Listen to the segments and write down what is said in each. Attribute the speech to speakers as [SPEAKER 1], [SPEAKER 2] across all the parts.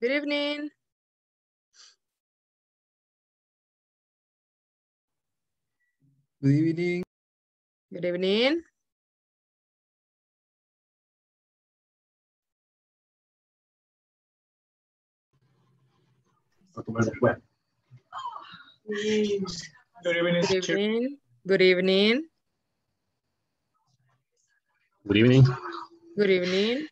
[SPEAKER 1] Good evening.
[SPEAKER 2] Good evening.
[SPEAKER 1] Good evening.
[SPEAKER 3] Good evening,
[SPEAKER 1] Good
[SPEAKER 3] teacher.
[SPEAKER 1] evening. Good evening.
[SPEAKER 4] Good evening.
[SPEAKER 1] Good evening.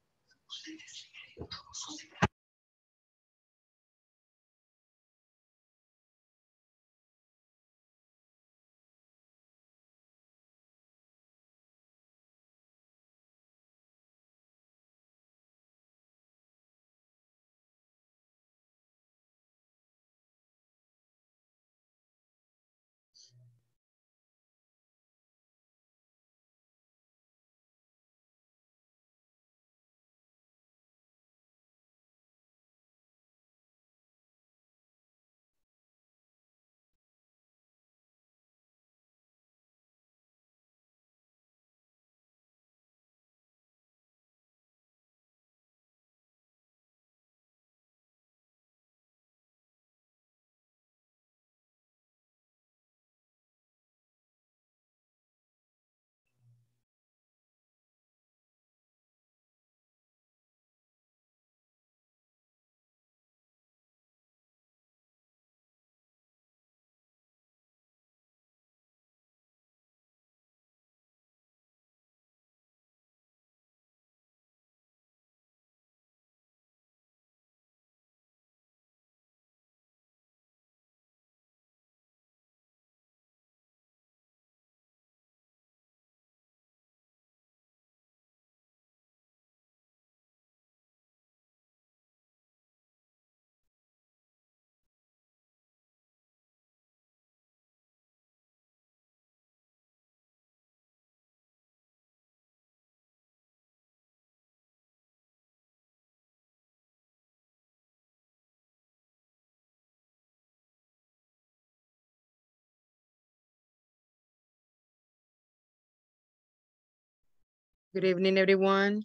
[SPEAKER 1] Good evening, everyone.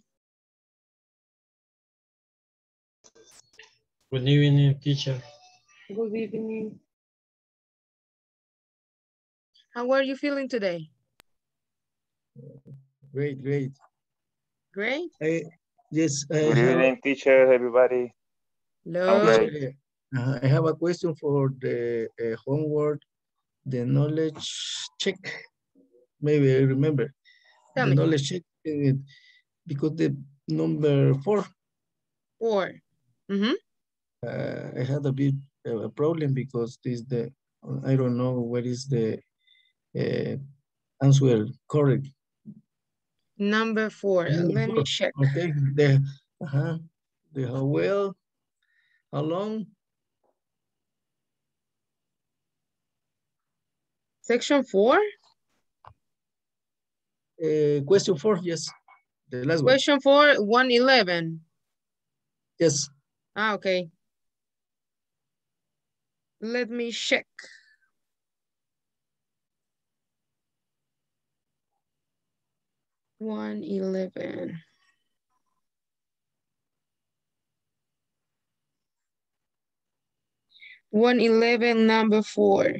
[SPEAKER 4] Good evening, teacher.
[SPEAKER 1] Good evening. How are you feeling today?
[SPEAKER 2] Great, great.
[SPEAKER 1] Great.
[SPEAKER 2] Yes,
[SPEAKER 3] Good evening, teacher, everybody.
[SPEAKER 1] Hello.
[SPEAKER 3] great.
[SPEAKER 2] I have a question for the homework, the knowledge check. Maybe I remember.
[SPEAKER 1] Tell
[SPEAKER 2] the
[SPEAKER 1] me.
[SPEAKER 2] knowledge check, because the number 4,
[SPEAKER 1] 4.
[SPEAKER 2] I had a bit of a problem because this I don't know what is the answer correct.
[SPEAKER 1] Number 4. Let me check.
[SPEAKER 2] Okay, how well, how long?
[SPEAKER 1] Section 4?
[SPEAKER 2] Question 4, yes. The last one.
[SPEAKER 1] Question 4, 111.
[SPEAKER 2] Yes.
[SPEAKER 1] Okay. Let me check. One 11. Number 4.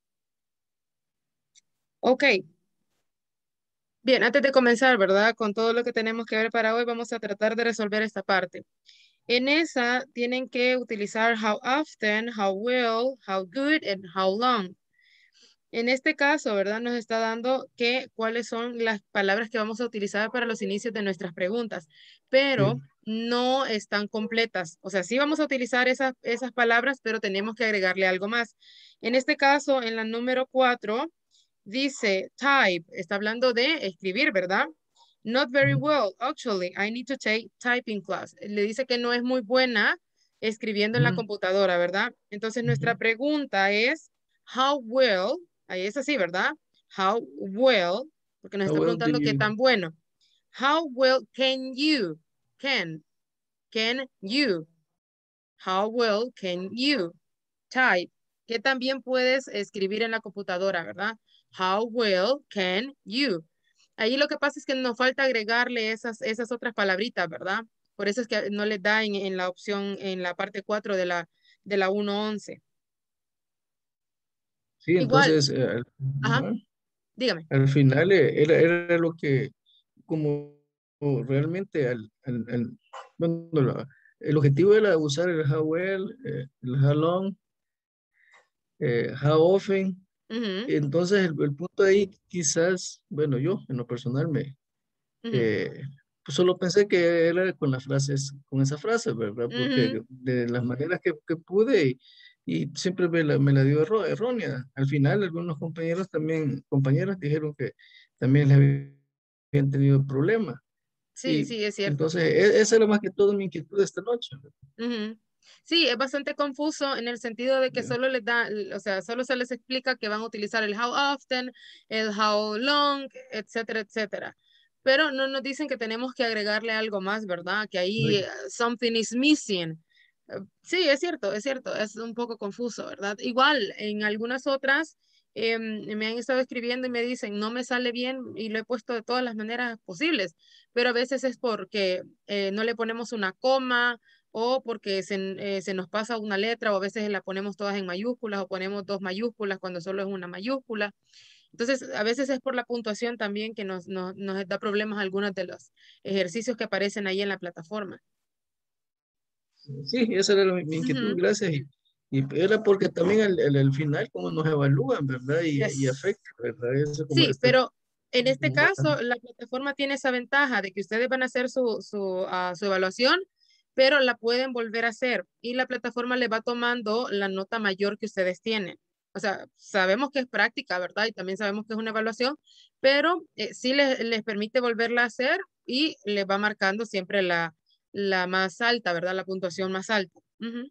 [SPEAKER 1] Ok. Bien, antes de comenzar, ¿verdad? Con todo lo que tenemos que ver para hoy, vamos a tratar de resolver esta parte. En esa tienen que utilizar how often, how well, how good, and how long. En este caso, ¿verdad? Nos está dando cuáles son las palabras que vamos a utilizar para los inicios de nuestras preguntas, pero no están completas. O sea, sí vamos a utilizar esas palabras, pero tenemos que agregarle algo más. En este caso, en la número 4, dice type, está hablando de escribir, ¿verdad? Not very well, actually, I need to take typing class. Le dice que no es muy buena escribiendo en la computadora, ¿verdad? Entonces, nuestra pregunta es, how well, ahí es así, ¿verdad? How well, porque nos está preguntando qué tan bueno. How well can you, can you, how well can you type? Que también puedes escribir en la computadora, ¿verdad? How well can you? Ahí lo que pasa es que nos falta agregarle esas otras palabritas, ¿verdad? Por eso es que no les da en la opción, en la parte 4 de la 1.11.
[SPEAKER 2] Sí,
[SPEAKER 1] Igual,
[SPEAKER 2] entonces,
[SPEAKER 1] ajá,
[SPEAKER 2] ajá,
[SPEAKER 1] dígame.
[SPEAKER 2] al final era lo que, como realmente, bueno, el objetivo era usar el how well, el how long, how often.
[SPEAKER 1] Ujú,
[SPEAKER 2] Entonces, el punto ahí quizás, bueno, yo en lo personal
[SPEAKER 1] ujú,
[SPEAKER 2] eh, pues solo pensé que era con las frases, con esa frase, ¿verdad? Porque
[SPEAKER 1] ujú.
[SPEAKER 2] de las maneras que pude y siempre me la dio errónea. Al final, algunos compañeros también, compañeras dijeron que también les habían tenido problemas.
[SPEAKER 1] Sí,
[SPEAKER 2] Y
[SPEAKER 1] sí, es cierto.
[SPEAKER 2] entonces, esa era más que todo mi inquietud esta noche.
[SPEAKER 1] Ujú. Sí, es bastante confuso en el sentido de que
[SPEAKER 2] ¿Ya?
[SPEAKER 1] solo les da, o sea, solo se les explica que van a utilizar el how often, el how long, etcétera, etcétera. Pero no nos dicen que tenemos que agregarle algo más, ¿verdad? Que ahí
[SPEAKER 2] Correcto.
[SPEAKER 1] something is missing. Sí, es cierto, es un poco confuso, ¿verdad? Igual, en algunas otras me han estado escribiendo y me dicen, no me sale bien y lo he puesto de todas las maneras posibles, pero a veces es porque no le ponemos una coma o porque se nos pasa una letra o a veces la ponemos todas en mayúsculas o ponemos dos mayúsculas cuando solo es una mayúscula. Entonces, a veces es por la puntuación también que nos da problemas algunos de los ejercicios que aparecen ahí en la plataforma.
[SPEAKER 2] Sí, esa era mi inquietud,
[SPEAKER 1] Ujú.
[SPEAKER 2] gracias. Y era porque también al final, cómo nos evalúan, ¿verdad? Y
[SPEAKER 1] Yes.
[SPEAKER 2] afecta, ¿verdad? Eso como
[SPEAKER 1] Sí,
[SPEAKER 2] está.
[SPEAKER 1] pero en este
[SPEAKER 2] Como baja.
[SPEAKER 1] caso, la plataforma tiene esa ventaja de que ustedes van a hacer su evaluación, pero la pueden volver a hacer y la plataforma le va tomando la nota mayor que ustedes tienen. O sea, sabemos que es práctica, ¿verdad? Y también sabemos que es una evaluación, pero sí les permite volverla a hacer y les va marcando siempre la más alta, ¿verdad? La puntuación más alta. Ujú.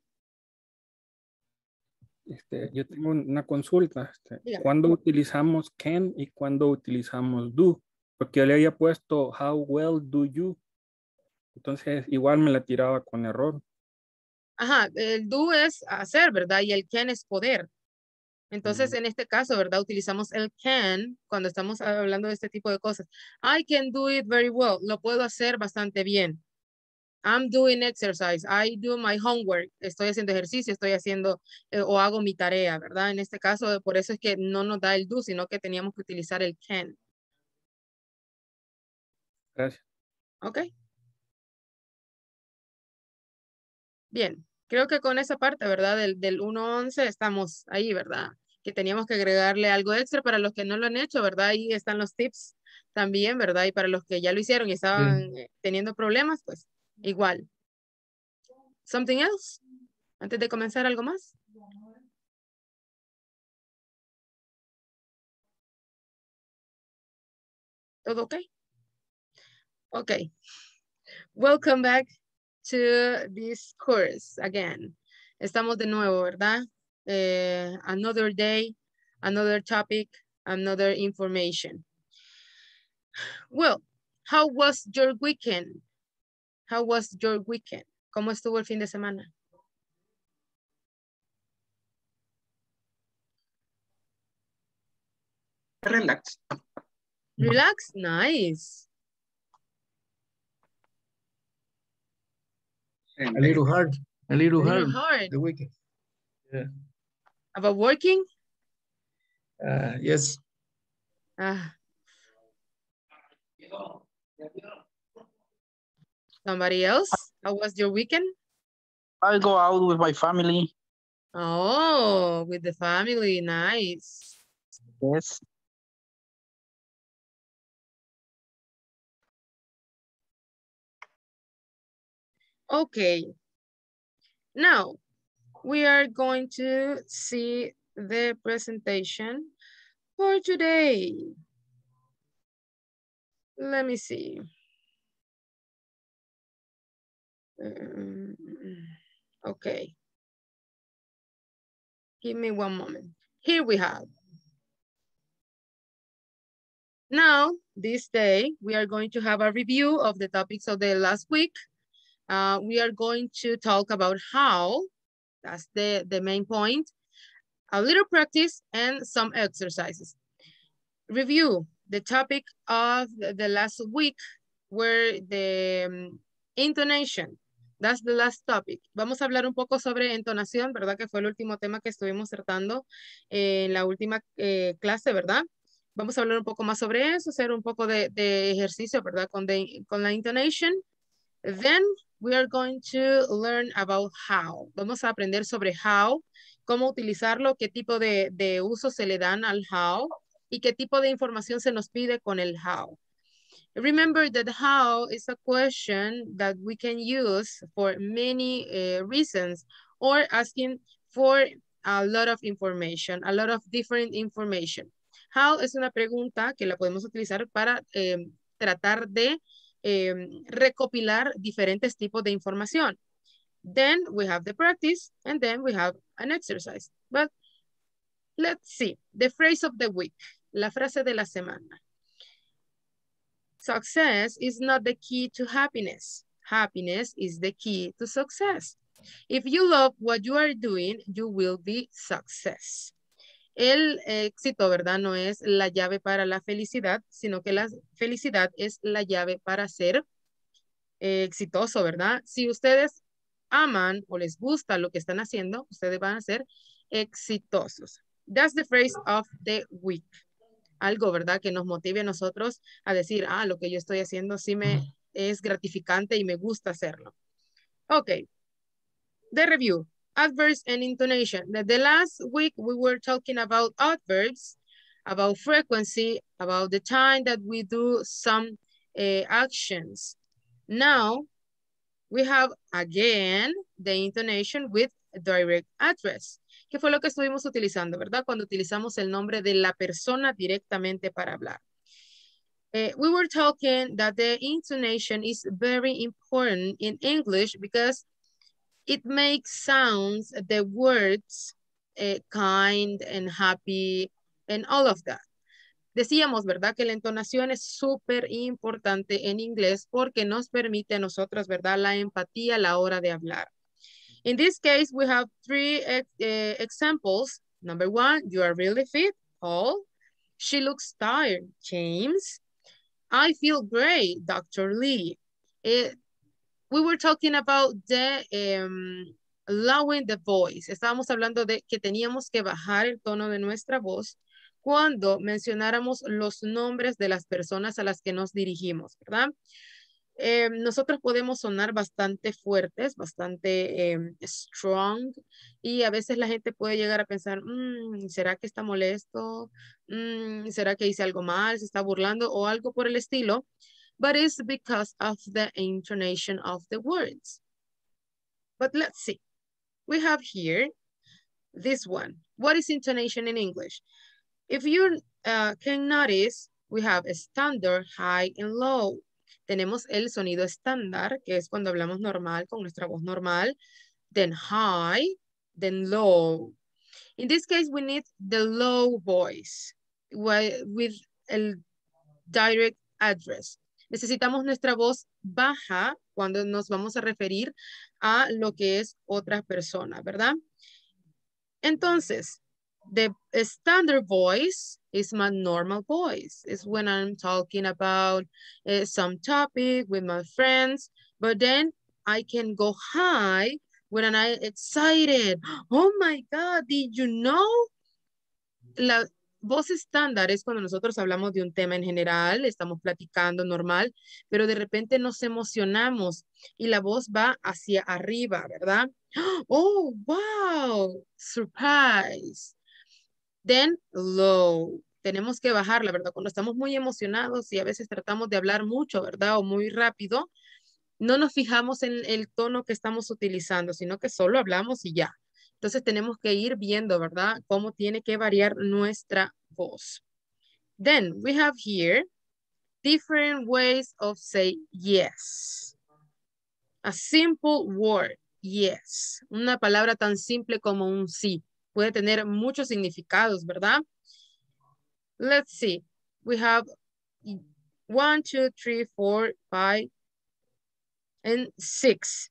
[SPEAKER 5] Yo tengo una consulta.
[SPEAKER 1] Dígame.
[SPEAKER 5] ¿Cuándo utilizamos can y cuándo utilizamos do? Porque yo le había puesto how well do you. Entonces igual me la tiraba con error.
[SPEAKER 1] Ajá, el do es hacer, ¿verdad? Y el can es poder. Entonces,
[SPEAKER 5] Mm,
[SPEAKER 1] en este caso, ¿verdad? Utilizamos el can cuando estamos hablando de este tipo de cosas. I can do it very well. Lo puedo hacer bastante bien. I'm doing exercise. I do my homework. Estoy haciendo ejercicio, estoy haciendo o hago mi tarea, ¿verdad? En este caso, por eso es que no nos da el do, sino que teníamos que utilizar el can.
[SPEAKER 5] Gracias.
[SPEAKER 1] ¿Ok? Bien. Creo que con esa parte, ¿verdad? Del 1.11 estamos ahí, ¿verdad? Que teníamos que agregarle algo extra para los que no lo han hecho, ¿verdad? Ahí están los tips también, ¿verdad? Y para los que ya lo hicieron y estaban
[SPEAKER 2] Sí.
[SPEAKER 1] teniendo problemas, pues igual. Something else? Antes de comenzar, ¿algo más? ¿Todo ok? Ok. Welcome back to this course again. Estamos de nuevo, ¿verdad? Another day, another topic, another information. Well, how was your weekend? How was your weekend? ¿Cómo estuvo el fin de semana?
[SPEAKER 6] Relax.
[SPEAKER 1] Relax? Nice.
[SPEAKER 2] A little hard. A little
[SPEAKER 1] A little
[SPEAKER 2] hard.
[SPEAKER 1] hard.
[SPEAKER 2] The weekend. Yeah.
[SPEAKER 1] About working?
[SPEAKER 2] Yes.
[SPEAKER 1] Ah, somebody else? How was your weekend?
[SPEAKER 6] I go out with my family.
[SPEAKER 1] Oh, with the family. Nice.
[SPEAKER 6] Yes.
[SPEAKER 1] Okay. Now, we are going to see the presentation for today. Let me see. Okay. Give me one moment. Here we have. Now, this day, we are going to have a review of the topics of the last week. We are going to talk about how, that's the main point, a little practice and some exercises. Review, the topic of the last week were the Intonation. That's the last topic. Vamos a hablar un poco sobre entonación, ¿verdad? Que fue el último tema que estuvimos tratando en la última clase, ¿verdad? Vamos a hablar un poco más sobre eso, hacer un poco de ejercicio, ¿verdad? Con la intonation. Then we are going to learn about how. Vamos a aprender sobre how, cómo utilizarlo, qué tipo de uso se le dan al how y qué tipo de información se nos pide con el how. Remember that how is a question that we can use for many reasons or asking for a lot of information, a lot of different information. How es una pregunta que la podemos utilizar para tratar de recopilar diferentes tipos de información. Then we have the practice and then we have an exercise. But let's see, the phrase of the week, la frase de la semana. Success is not the key to happiness. Happiness is the key to success. If you love what you are doing, you will be success. El éxito, ¿verdad? No es la llave para la felicidad, sino que la felicidad es la llave para ser exitoso, ¿verdad? Si ustedes aman o les gusta lo que están haciendo, ustedes van a ser exitosos. That's the phrase of the week. Algo, ¿verdad? Que nos motive a nosotros a decir, lo que yo estoy haciendo sí me es gratificante y me gusta hacerlo. Okay. The review, adverbs and intonation. The last week we were talking about adverbs, about frequency, about the time that we do some actions. Now we have again the intonation with direct address. ¿Qué fue lo que estuvimos utilizando, verdad? Cuando utilizamos el nombre de la persona directamente para hablar. We were talking that the intonation is very important in English because it makes sounds, the words, kind and happy and all of that. Decíamos, ¿verdad? Que la entonación es súper importante en inglés porque nos permite a nosotros, ¿verdad? La empatía a la hora de hablar. In this case, we have three examples. Number one, you are really fit, Paul. She looks tired, James. I feel great, Dr. Lee. We were talking about the lowering the voice. Estábamos hablando de que teníamos que bajar el tono de nuestra voz cuando mencionáramos los nombres de las personas a las que nos dirigimos, ¿verdad? Nosotros podemos sonar bastante fuertes, bastante strong, y a veces la gente puede llegar a pensar, ¿será que está molesto? ¿Será que hice algo mal? ¿Se está burlando? O algo por el estilo. But it's because of the intonation of the words. But let's see. We have here this one. What is intonation in English? If you can notice, we have a standard, high, and low. Tenemos el sonido estándar, que es cuando hablamos normal, con nuestra voz normal. Then high, then low. In this case, we need the low voice with el direct address. Necesitamos nuestra voz baja cuando nos vamos a referir a lo que es otra persona, ¿verdad? Entonces, the standard voice is my normal voice. It's when I'm talking about some topic with my friends, but then I can go high when I'm excited. Oh my God, did you know? La voz estándar es cuando nosotros hablamos de un tema en general, estamos platicando normal, pero de repente nos emocionamos y la voz va hacia arriba, ¿verdad? Oh, wow, surprise. Then low. Tenemos que bajarla, ¿verdad? Cuando estamos muy emocionados y a veces tratamos de hablar mucho, ¿verdad? O muy rápido, no nos fijamos en el tono que estamos utilizando, sino que solo hablamos y ya. Entonces tenemos que ir viendo, ¿verdad? Cómo tiene que variar nuestra voz. Then we have here different ways of say yes. A simple word, yes. Una palabra tan simple como un sí. Puede tener muchos significados, ¿verdad? Let's see. We have 1, 2, 3, 4, 5, and 6.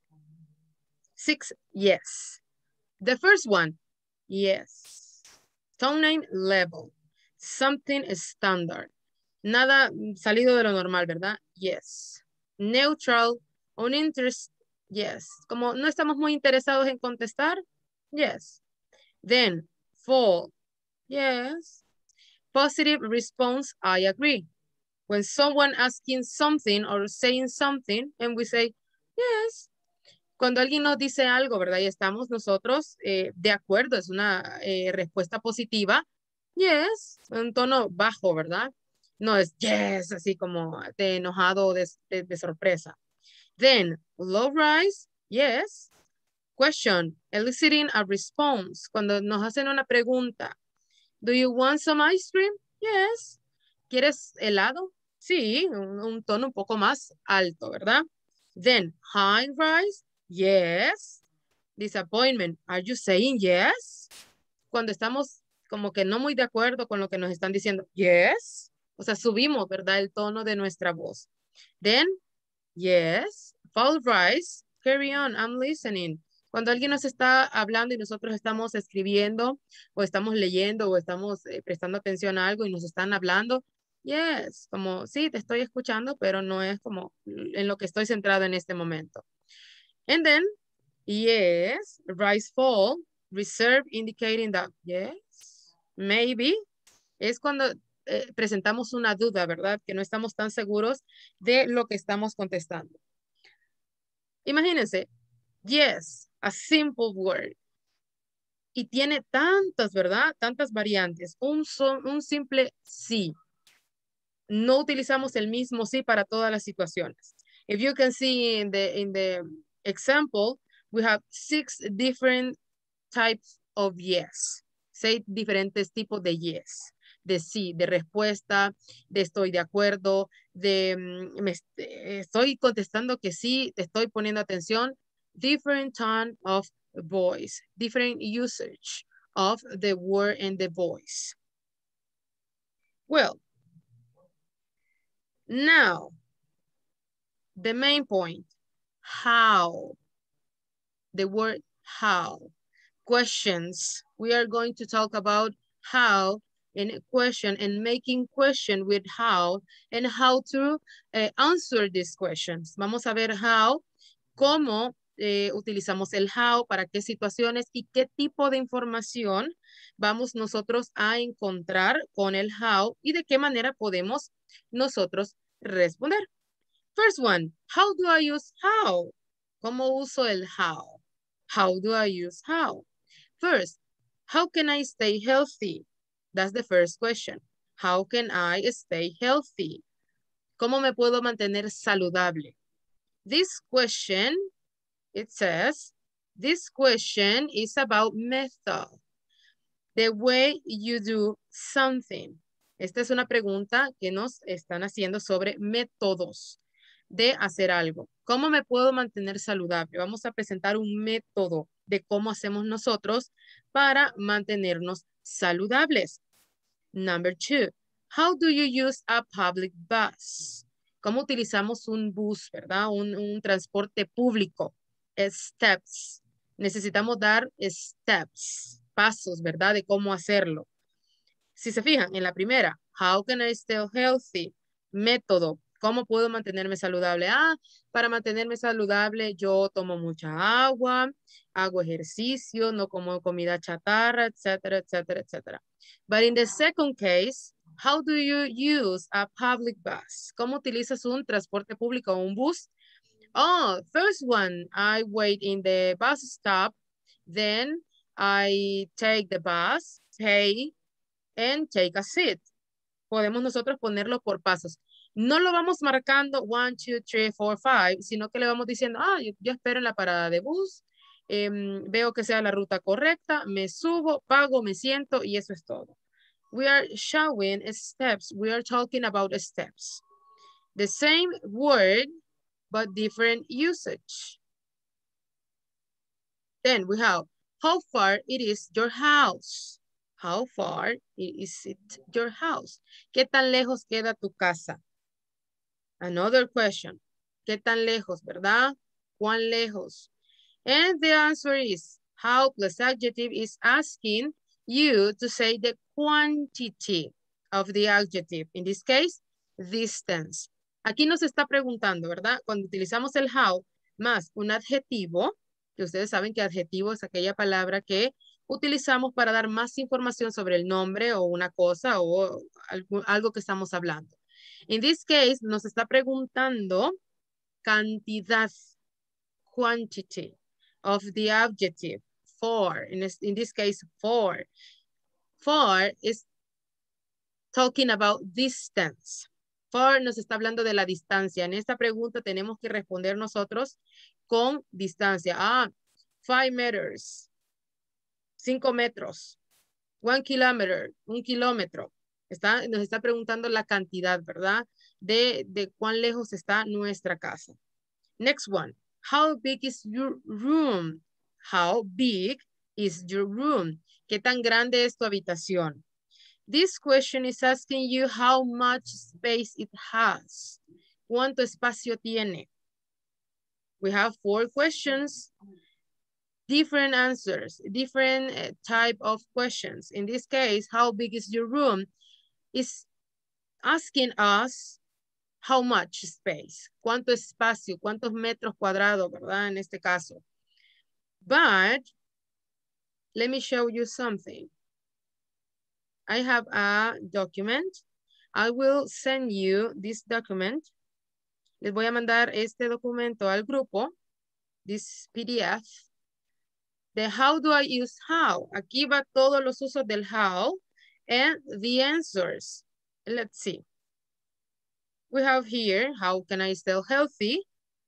[SPEAKER 1] 6, yes. The first one, yes. Tone level. Something standard. Nada salido de lo normal, ¿verdad? Yes. Neutral, Uninterested, yes. Como no estamos muy interesados en contestar, yes. Then, fall, yes. Positive response, I agree. When someone asking something or saying something and we say, yes. Cuando alguien nos dice algo, ¿verdad? Y estamos nosotros de acuerdo, es una respuesta positiva. Yes, un tono bajo, ¿verdad? No es yes, así como de enojado o de sorpresa. Then, low rise, yes. Question, eliciting a response. Cuando nos hacen una pregunta. Do you want some ice cream? Yes. ¿Quieres helado? Sí, un tono un poco más alto, ¿verdad? Then, high rise, yes. Disappointment, are you saying yes? Cuando estamos como que no muy de acuerdo con lo que nos están diciendo, yes. O sea, subimos, ¿verdad? El tono de nuestra voz. Then, yes. Fall rise, carry on, I'm listening. Cuando alguien nos está hablando y nosotros estamos escribiendo o estamos leyendo o estamos prestando atención a algo y nos están hablando, yes, como sí, te estoy escuchando, pero no es como en lo que estoy centrado en este momento. And then, yes, rise, fall, reserve indicating that, yes, maybe, es cuando presentamos una duda, ¿verdad? Que no estamos tan seguros de lo que estamos contestando. Imagínense, yes, a simple word. Y tiene tantas, ¿verdad? Tantas variantes. Un simple sí. No utilizamos el mismo sí para todas las situaciones. If you can see in the example, we have 6 different types of yes. 6 diferentes tipos de yes. De sí, de respuesta, de estoy de acuerdo, de estoy contestando que sí, te estoy poniendo atención. Different tone of voice, different usage of the word and the voice. Well, now, the main point, how, the word how. Questions, we are going to talk about how and question and making question with how and how to answer these questions. Vamos a ver how, cómo utilizamos el how, para qué situaciones y qué tipo de información vamos nosotros a encontrar con el how y de qué manera podemos nosotros responder. First one, how do I use how? ¿Cómo uso el how? How do I use how? First, how can I stay healthy? That's the first question. How can I stay healthy? ¿Cómo me puedo mantener saludable? This question, it says, this question is about method. The way you do something. Esta es una pregunta que nos están haciendo sobre métodos de hacer algo. ¿Cómo me puedo mantener saludable? Vamos a presentar un método de cómo hacemos nosotros para mantenernos saludables. Number 2, how do you use a public bus? ¿Cómo utilizamos un bus, verdad? Un transporte público. Steps. Necesitamos dar steps, pasos, ¿verdad? De cómo hacerlo. Si se fijan, en la primera, how can I stay healthy? Método, ¿cómo puedo mantenerme saludable? Para mantenerme saludable yo tomo mucha agua, hago ejercicio, no como comida chatarra, etcétera, etcétera, etcétera. But in the second case, how do you use a public bus? ¿Cómo utilizas un transporte público o un bus? Oh, first one, I wait in the bus stop, then I take the bus, pay, and take a seat. Podemos nosotros ponerlo por pasos. No lo vamos marcando 1, 2, 3, 4, 5, sino que le vamos diciendo, yo espero en la parada de bus, veo que sea la ruta correcta, me subo, pago, me siento y eso es todo. We are showing steps. We are talking about steps. The same word, but different usage. Then we have, how far it is your house? How far is it your house? ¿Qué tan lejos queda tu casa? Another question. ¿Qué tan lejos, verdad? ¿Cuán lejos? And the answer is, how plus adjective is asking you to say the quantity of the adjective. In this case, distance. Aquí nos está preguntando, ¿verdad? Cuando utilizamos el how más un adjetivo, que ustedes saben que adjetivo es aquella palabra que utilizamos para dar más información sobre el nombre o una cosa o algo que estamos hablando. In this case, nos está preguntando cantidad, quantity of the adjective, for. In this case, for. For is talking about distance. For nos está hablando de la distancia. En esta pregunta tenemos que responder nosotros con distancia. 5 meters. 5 metros. 1 kilometer. 1 kilómetro. Nos está preguntando la cantidad, ¿verdad? De cuán lejos está nuestra casa. Next one. How big is your room? How big is your room? ¿Qué tan grande es tu habitación? This question is asking you how much space it has. ¿Cuánto espacio tiene? We have 4 questions, different answers, different type of questions. In this case, how big is your room? Is asking us how much space. ¿Cuánto espacio? ¿Cuántos metros cuadrados, verdad? En este caso. But, let me show you something. I have a document. I will send you this document. Les voy a mandar este documento al grupo. This PDF. The how do I use how. Aquí va todos los usos del how and the answers. Let's see. We have here, how can I stay healthy?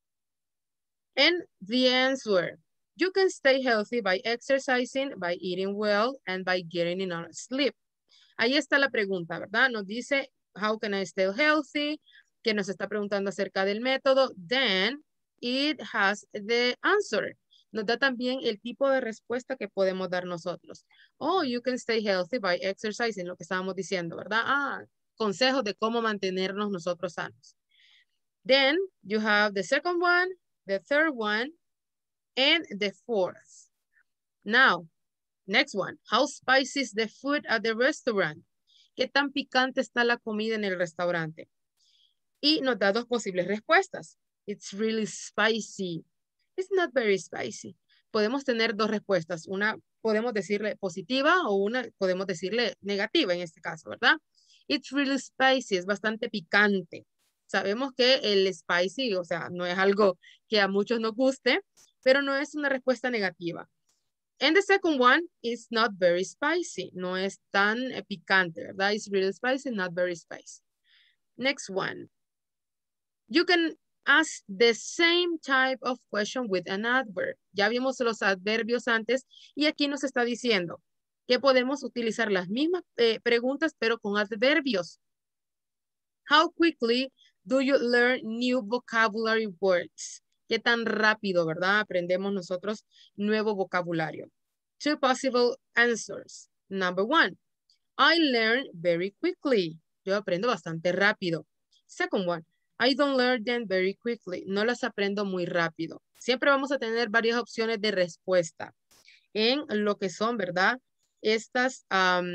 [SPEAKER 1] And the answer. You can stay healthy by exercising, by eating well, and by getting enough sleep. Ahí está la pregunta, ¿verdad? Nos dice, how can I stay healthy? Que nos está preguntando acerca del método. Then, it has the answer. Nos da también el tipo de respuesta que podemos dar nosotros. Oh, you can stay healthy by exercising, lo que estábamos diciendo, ¿verdad? Consejos de cómo mantenernos nosotros sanos. Then, you have the second one, the third one, and the fourth. Now, next one. How spicy is the food at the restaurant? ¿Qué tan picante está la comida en el restaurante? Y nos da 2 posibles respuestas. It's really spicy. It's not very spicy. Podemos tener 2 respuestas. Una podemos decirle positiva o una podemos decirle negativa en este caso, ¿verdad? It's really spicy. Es bastante picante. Sabemos que el spicy, o sea, no es algo que a muchos nos guste, pero no es una respuesta negativa. And the second one is not very spicy. No es tan picante, ¿verdad? It's really spicy, not very spicy. Next one. You can ask the same type of question with an adverb. Ya vimos los adverbios antes y aquí nos está diciendo que podemos utilizar las mismas preguntas pero con adverbios. How quickly do you learn new vocabulary words? ¿Qué tan rápido, verdad? Aprendemos nosotros nuevo vocabulario. 2 possible answers. Number 1, I learn very quickly. Yo aprendo bastante rápido. Second one, I don't learn them very quickly. No las aprendo muy rápido. Siempre vamos a tener varias opciones de respuesta en lo que son, ¿verdad? Estas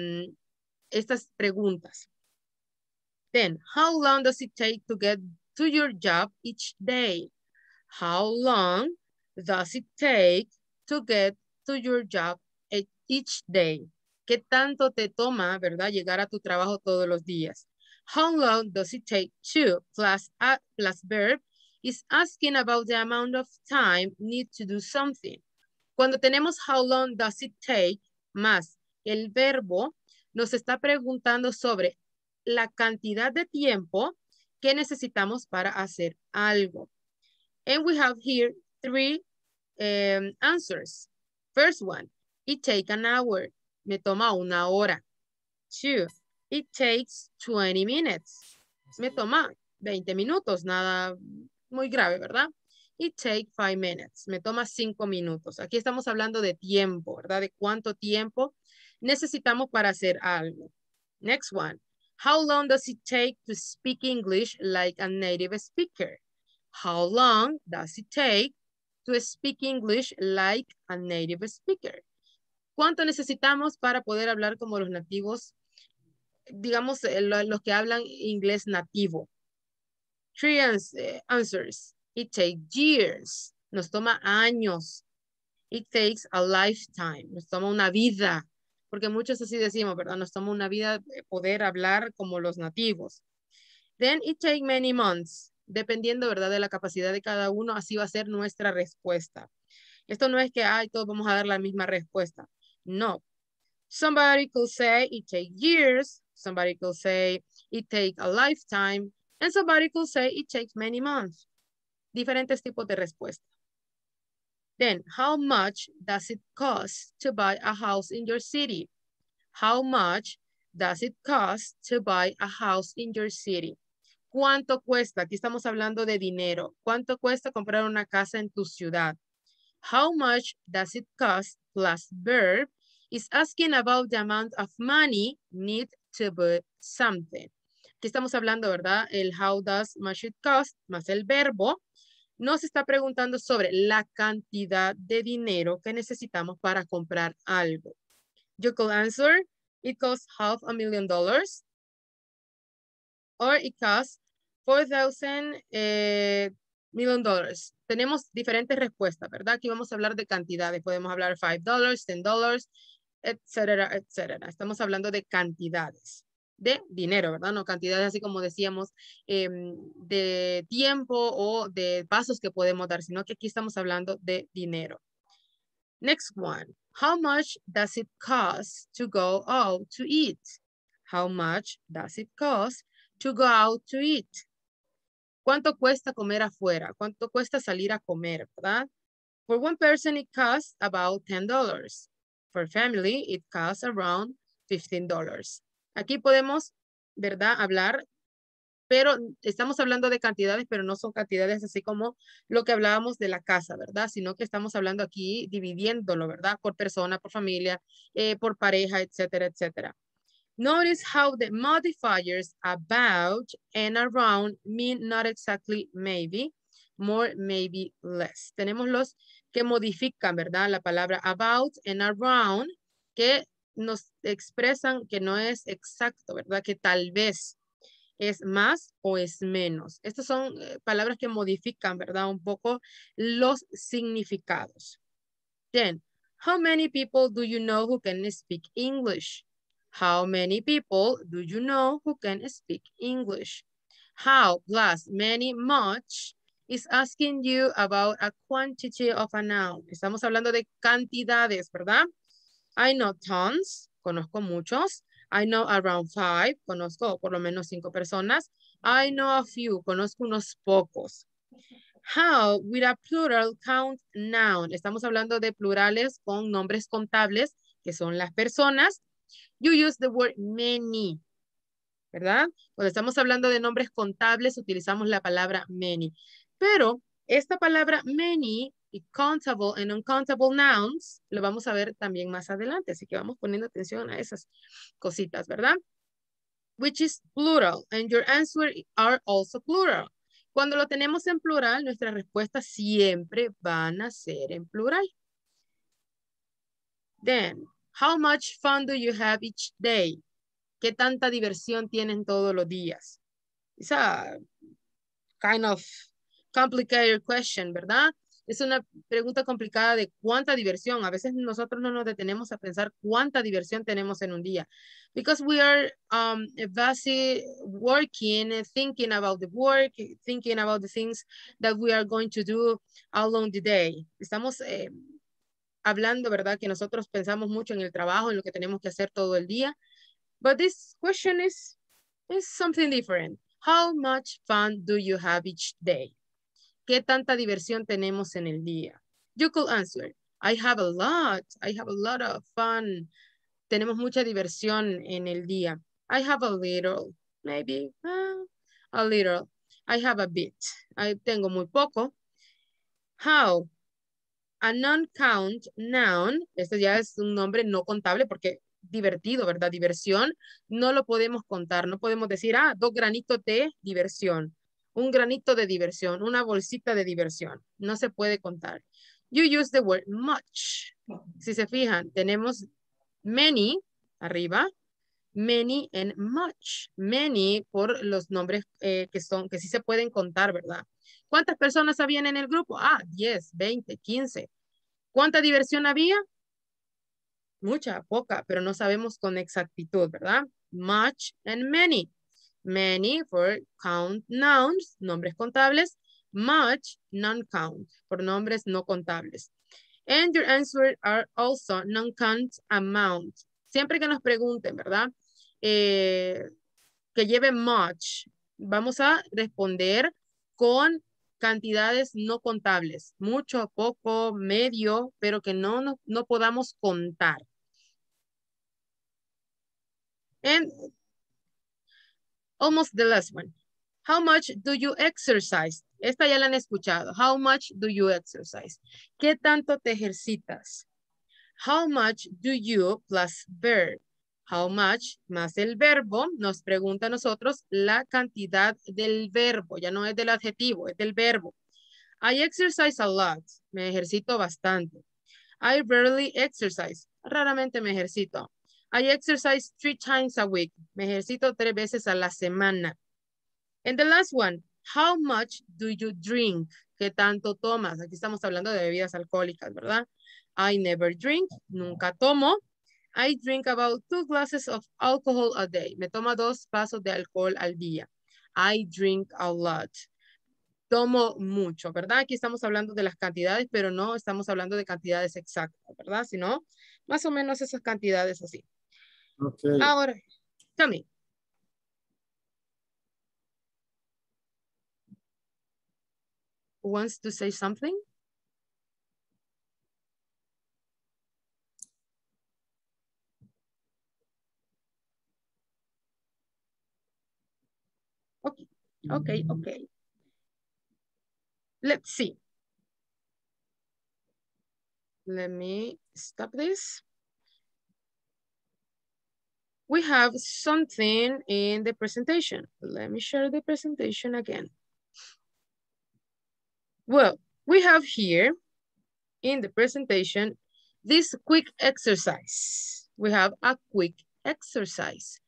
[SPEAKER 1] preguntas. Then, how long does it take to get to your job each day? How long does it take to get to your job each day? ¿Qué tanto te toma, verdad, llegar a tu trabajo todos los días? How long does it take to plus verb is asking about the amount of time need to do something. Cuando tenemos how long does it take más el verbo, nos está preguntando sobre la cantidad de tiempo que necesitamos para hacer algo. And we have here 3 answers. First one, it takes an hour. Me toma 1 hora. 2, it takes 20 minutes. Me toma 20 minutos, nada muy grave, ¿verdad? It takes 5 minutes. Me toma 5 minutos. Aquí estamos hablando de tiempo, ¿verdad? De cuánto tiempo necesitamos para hacer algo. Next one. How long does it take to speak English like a native speaker? How long does it take to speak English like a native speaker? ¿Cuánto necesitamos para poder hablar como los nativos, digamos, los que hablan inglés nativo? answers. It takes years. Nos toma años. It takes a lifetime. Nos toma una vida. Porque muchos así decimos, ¿verdad? Nos toma una vida poder hablar como los nativos. Then it takes many months. Dependiendo, ¿verdad? De la capacidad de cada uno, así va a ser nuestra respuesta. Esto no es que, ay, todos vamos a dar la misma respuesta. No. Somebody could say it takes years. Somebody could say it takes a lifetime. And somebody could say it takes many months. Diferentes tipos de respuesta. Then, how much does it cost to buy a house in your city? How much does it cost to buy a house in your city? ¿Cuánto cuesta? Aquí estamos hablando de dinero. ¿Cuánto cuesta comprar una casa en tu ciudad? How much does it cost plus verb is asking about the amount of money need to buy something. Aquí estamos hablando, ¿verdad? El how does much it cost más el verbo nos está preguntando sobre la cantidad de dinero que necesitamos para comprar algo. You could answer, it costs $500,000 or it costs $4,000 million. Tenemos diferentes respuestas, ¿verdad? Aquí vamos a hablar de cantidades. Podemos hablar $5, $10, etcétera, etcétera. Estamos hablando de cantidades de dinero, ¿verdad? No cantidades así como decíamos de tiempo o de pasos que podemos dar, sino que aquí estamos hablando de dinero. Next one. How much does it cost to go out to eat? How much does it cost to go out to eat? ¿Cuánto cuesta comer afuera? ¿Cuánto cuesta salir a comer, verdad? For one person, it costs about $10. For family, it costs around $15. Aquí podemos, ¿verdad? Hablar, pero estamos hablando de cantidades, pero no son cantidades así como lo que hablábamos de la casa, ¿verdad? Sino que estamos hablando aquí dividiéndolo, ¿verdad? Por persona, por familia, por pareja, etcétera, etcétera. Notice how the modifiers about and around mean not exactly maybe, more, maybe less. Tenemos los que modifican, ¿verdad? La palabra about and around, que nos expresan que no es exacto, ¿verdad? Que tal vez es más o es menos. Estas son palabras que modifican, ¿verdad? Un poco los significados. Then, how many people do you know who can speak English? How many people do you know who can speak English? How plus many much is asking you about a quantity of a noun. Estamos hablando de cantidades, ¿verdad? I know tons, conozco muchos. I know around 5, conozco por lo menos 5 personas. I know a few, conozco unos pocos. How with a plural count noun. Estamos hablando de plurales con nombres contables, que son las personas. You use the word many, ¿verdad? Cuando estamos hablando de nombres contables, utilizamos la palabra many. Pero esta palabra many y countable and uncountable nouns lo vamos a ver también más adelante. Así que vamos poniendo atención a esas cositas, ¿verdad? Which is plural. And your answers are also plural. Cuando lo tenemos en plural, nuestras respuestas siempre van a ser en plural. Then, how much fun do you have each day? ¿Qué tanta diversión tienen todos los días? It's a kind of complicated question, ¿verdad? Es una pregunta complicada de cuánta diversión. A veces nosotros no nos detenemos a pensar cuánta diversión tenemos en un día. Because we are busy working, thinking about the work, thinking about the things that we are going to do along the day. Estamos hablando, ¿verdad? Que nosotros pensamos mucho en el trabajo, en lo que tenemos que hacer todo el día. But this question is something different. How much fun do you have each day? ¿Qué tanta diversión tenemos en el día? You could answer, I have a lot. I have a lot of fun. Tenemos mucha diversión en el día. I have a little, maybe a little. I have a bit. Tengo muy poco. How? A non-count noun. Este ya es un nombre no contable porque divertido, ¿verdad? Diversión. No lo podemos contar. No podemos decir, 2 granitos de diversión. Un granito de diversión, una bolsita de diversión. No se puede contar. You use the word much. Si se fijan, tenemos many arriba Many and much. Many por los nombres que sí se pueden contar, ¿verdad? ¿Cuántas personas habían en el grupo? 10, 20, 15. ¿Cuánta diversión había? Mucha, poca, pero no sabemos con exactitud, ¿verdad? Much and many. Many for count nouns, nombres contables. Much, non-count, por nombres no contables. And your answers are also non-count amount. Siempre que nos pregunten, ¿verdad? Que lleve much, vamos a responder con cantidades no contables. Mucho, poco, medio, pero que no podamos contar. And almost the last one. How much do you exercise? Esta ya la han escuchado. How much do you exercise? ¿Qué tanto te ejercitas? How much do you plus verb? How much más el verbo nos pregunta a nosotros la cantidad del verbo. Ya no es del adjetivo, es del verbo. I exercise a lot. Me ejercito bastante. I rarely exercise. Raramente me ejercito. I exercise 3 times a week. Me ejercito 3 veces a la semana. And the last one, how much do you drink? ¿Qué tanto tomas? Aquí estamos hablando de bebidas alcohólicas, ¿verdad? I never drink, nunca tomo. I drink about 2 glasses of alcohol a day. Me tomo 2 vasos de alcohol al día. I drink a lot. Tomo mucho, ¿verdad? Aquí estamos hablando de las cantidades, pero no estamos hablando de cantidades exactas, ¿verdad? Sino más o menos esas cantidades así.
[SPEAKER 2] Okay.
[SPEAKER 1] Ahora, tell me. Who wants to say something? Okay. Let's see. Let me stop this. We have something in the presentation. Let me share the presentation again. Well, we have here in the presentation this quick exercise. We have a quick exercise.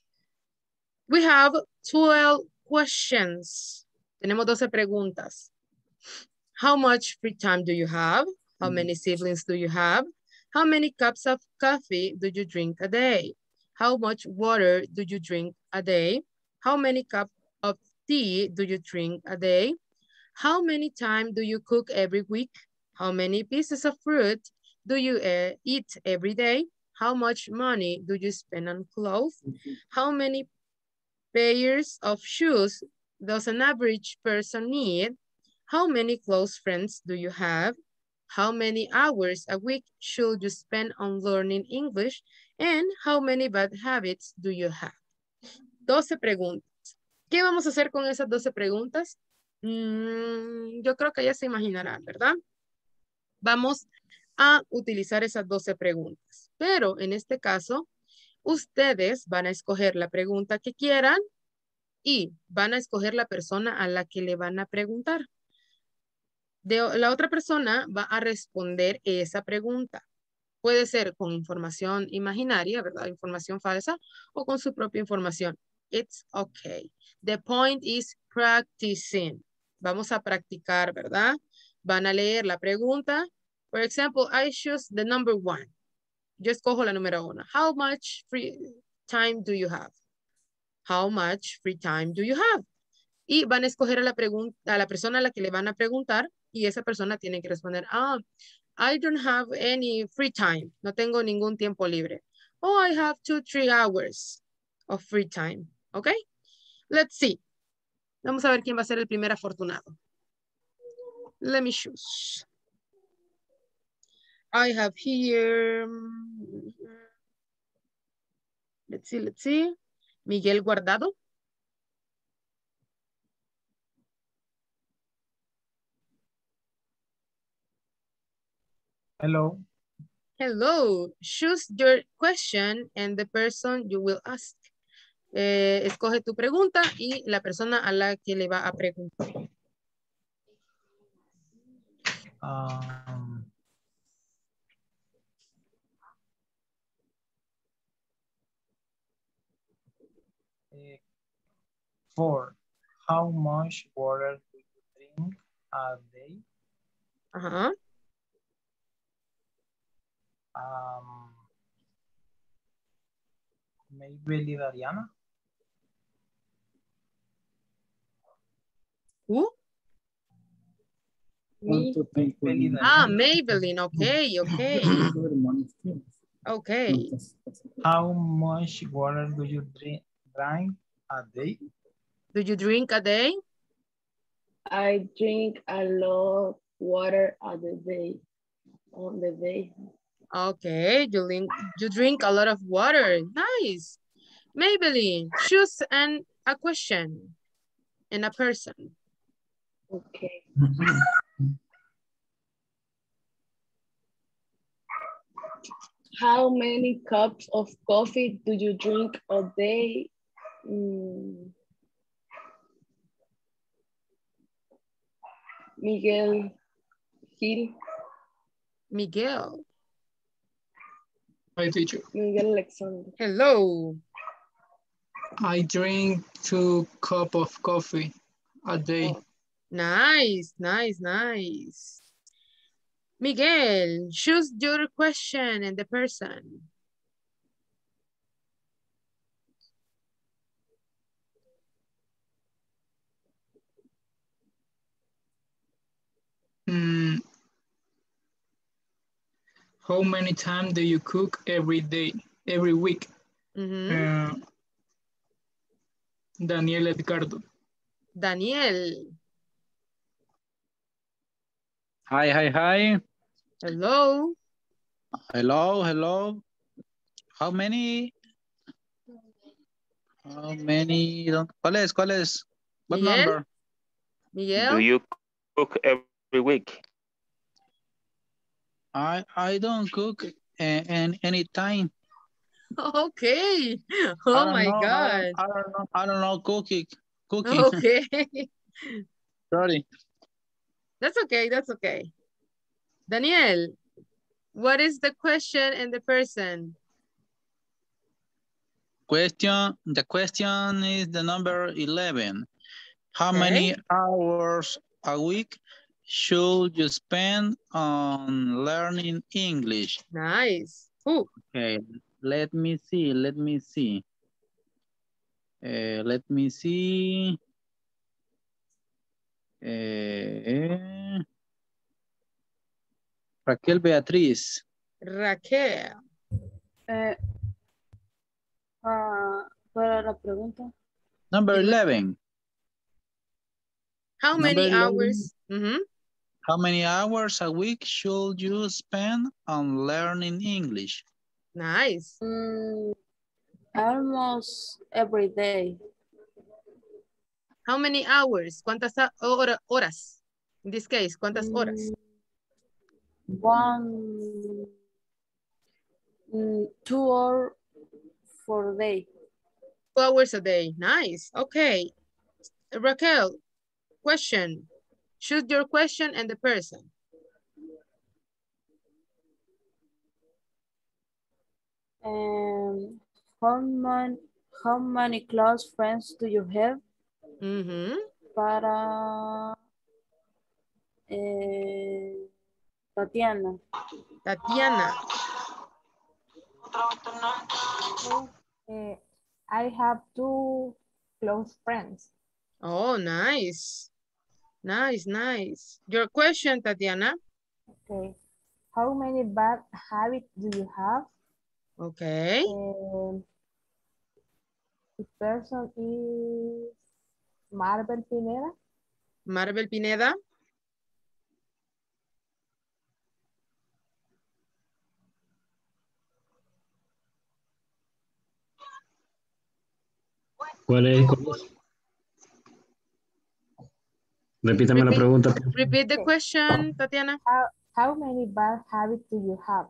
[SPEAKER 1] We have 12 questions. Tenemos 12 preguntas. How much free time do you have? How many siblings do you have? How many cups of coffee do you drink a day? How much water do you drink a day? How many cups of tea do you drink a day? How many times do you cook every week? How many pieces of fruit do you eat every day? How much money do you spend on clothes? How many pairs of shoes does an average person need? How many close friends do you have? How many hours a week should you spend on learning English? And how many bad habits do you have? 12 preguntas. ¿Qué vamos a hacer con esas 12 preguntas? Yo creo que ya se imaginarán, ¿verdad? Vamos a utilizar esas 12 preguntas. Pero en este caso, ustedes van a escoger la pregunta que quieran y van a escoger la persona a la que le van a preguntar. La otra persona va a responder esa pregunta. Puede ser con información imaginaria, ¿verdad? Información falsa o con su propia información. It's okay. The point is practicing. Vamos a practicar, ¿verdad? Van a leer la pregunta. For example, I choose the number 1. Yo escojo la número 1. How much free time do you have? How much free time do you have? Y van a escoger a la persona a la que le van a preguntar y esa persona tiene que responder, I don't have any free time. No tengo ningún tiempo libre. Oh, I have 2-3 hours of free time. Okay? Let's see. Vamos a ver quién va a ser el primer afortunado. Let me choose. I have here. Let's see. Miguel Guardado.
[SPEAKER 7] Hello.
[SPEAKER 1] Hello. Choose your question and the person you will ask. Escoge tu pregunta y la persona a la que le va a preguntar.
[SPEAKER 7] 4. How much water do you drink a day?
[SPEAKER 1] Ajá.
[SPEAKER 7] Maybe Dariana.
[SPEAKER 1] Who?
[SPEAKER 6] Me.
[SPEAKER 7] Maybelline
[SPEAKER 1] Ah,
[SPEAKER 7] Dariana.
[SPEAKER 1] Maybelline. Okay, okay. Okay.
[SPEAKER 7] How much water do you drink a day?
[SPEAKER 1] Do you drink a day?
[SPEAKER 8] I drink a lot of water on the day.
[SPEAKER 1] Okay, you drink a lot of water. Nice. Maybelline, choose a question and a person.
[SPEAKER 8] Okay. How many cups of coffee do you drink a day? Miguel Gil.
[SPEAKER 1] Miguel.
[SPEAKER 9] Hi, teacher.
[SPEAKER 8] Miguel Alexander.
[SPEAKER 1] Hello.
[SPEAKER 9] I drink 2 cups of coffee a day.
[SPEAKER 8] Oh.
[SPEAKER 1] Nice, nice, nice. Miguel, choose your question and the person.
[SPEAKER 9] How many times do you cook every week?
[SPEAKER 1] Mm-hmm.
[SPEAKER 9] Daniel Edgardo.
[SPEAKER 1] Daniel.
[SPEAKER 6] Hi.
[SPEAKER 1] Hello.
[SPEAKER 6] Hello. How many? ¿Cuál es? What
[SPEAKER 1] Miguel?
[SPEAKER 6] number?
[SPEAKER 1] Miguel?
[SPEAKER 3] Do you cook every week?
[SPEAKER 6] I don't cook any time.
[SPEAKER 1] Okay. Oh my God.
[SPEAKER 6] I don't know cooking.
[SPEAKER 1] Okay.
[SPEAKER 6] Sorry.
[SPEAKER 1] That's okay. That's okay. Daniel, what is the question and the person?
[SPEAKER 6] The question is the number 11. How
[SPEAKER 1] Okay.
[SPEAKER 6] many hours a week should you spend on learning English?
[SPEAKER 1] Nice. Who?
[SPEAKER 6] Okay, let me see. Raquel Beatriz.
[SPEAKER 1] Raquel.
[SPEAKER 8] Para la pregunta.
[SPEAKER 6] Number 11.
[SPEAKER 1] How many hours? Mm-hmm.
[SPEAKER 6] How many hours a week should you spend on learning English?
[SPEAKER 1] Nice.
[SPEAKER 8] Almost every day.
[SPEAKER 1] How many hours? ¿Cuántas horas? In this case, ¿cuántas horas?
[SPEAKER 8] 2 hours for a day.
[SPEAKER 1] 2 hours a day. Nice. Okay. Raquel, question. Choose your question and the person.
[SPEAKER 8] How many close friends do you have?
[SPEAKER 1] Mm-hmm.
[SPEAKER 8] Para Tatiana.
[SPEAKER 1] Tatiana.
[SPEAKER 10] I have 2 close friends.
[SPEAKER 1] Oh, nice. Nice. Your question, Tatiana.
[SPEAKER 10] Okay. How many bad habits do you have?
[SPEAKER 1] Okay.
[SPEAKER 10] The person is Marvel Pineda.
[SPEAKER 1] Marvel Pineda.
[SPEAKER 4] ¿Cuál es? Repítame la pregunta.
[SPEAKER 1] Repeat the question, Tatiana.
[SPEAKER 10] How many bad habits do you have?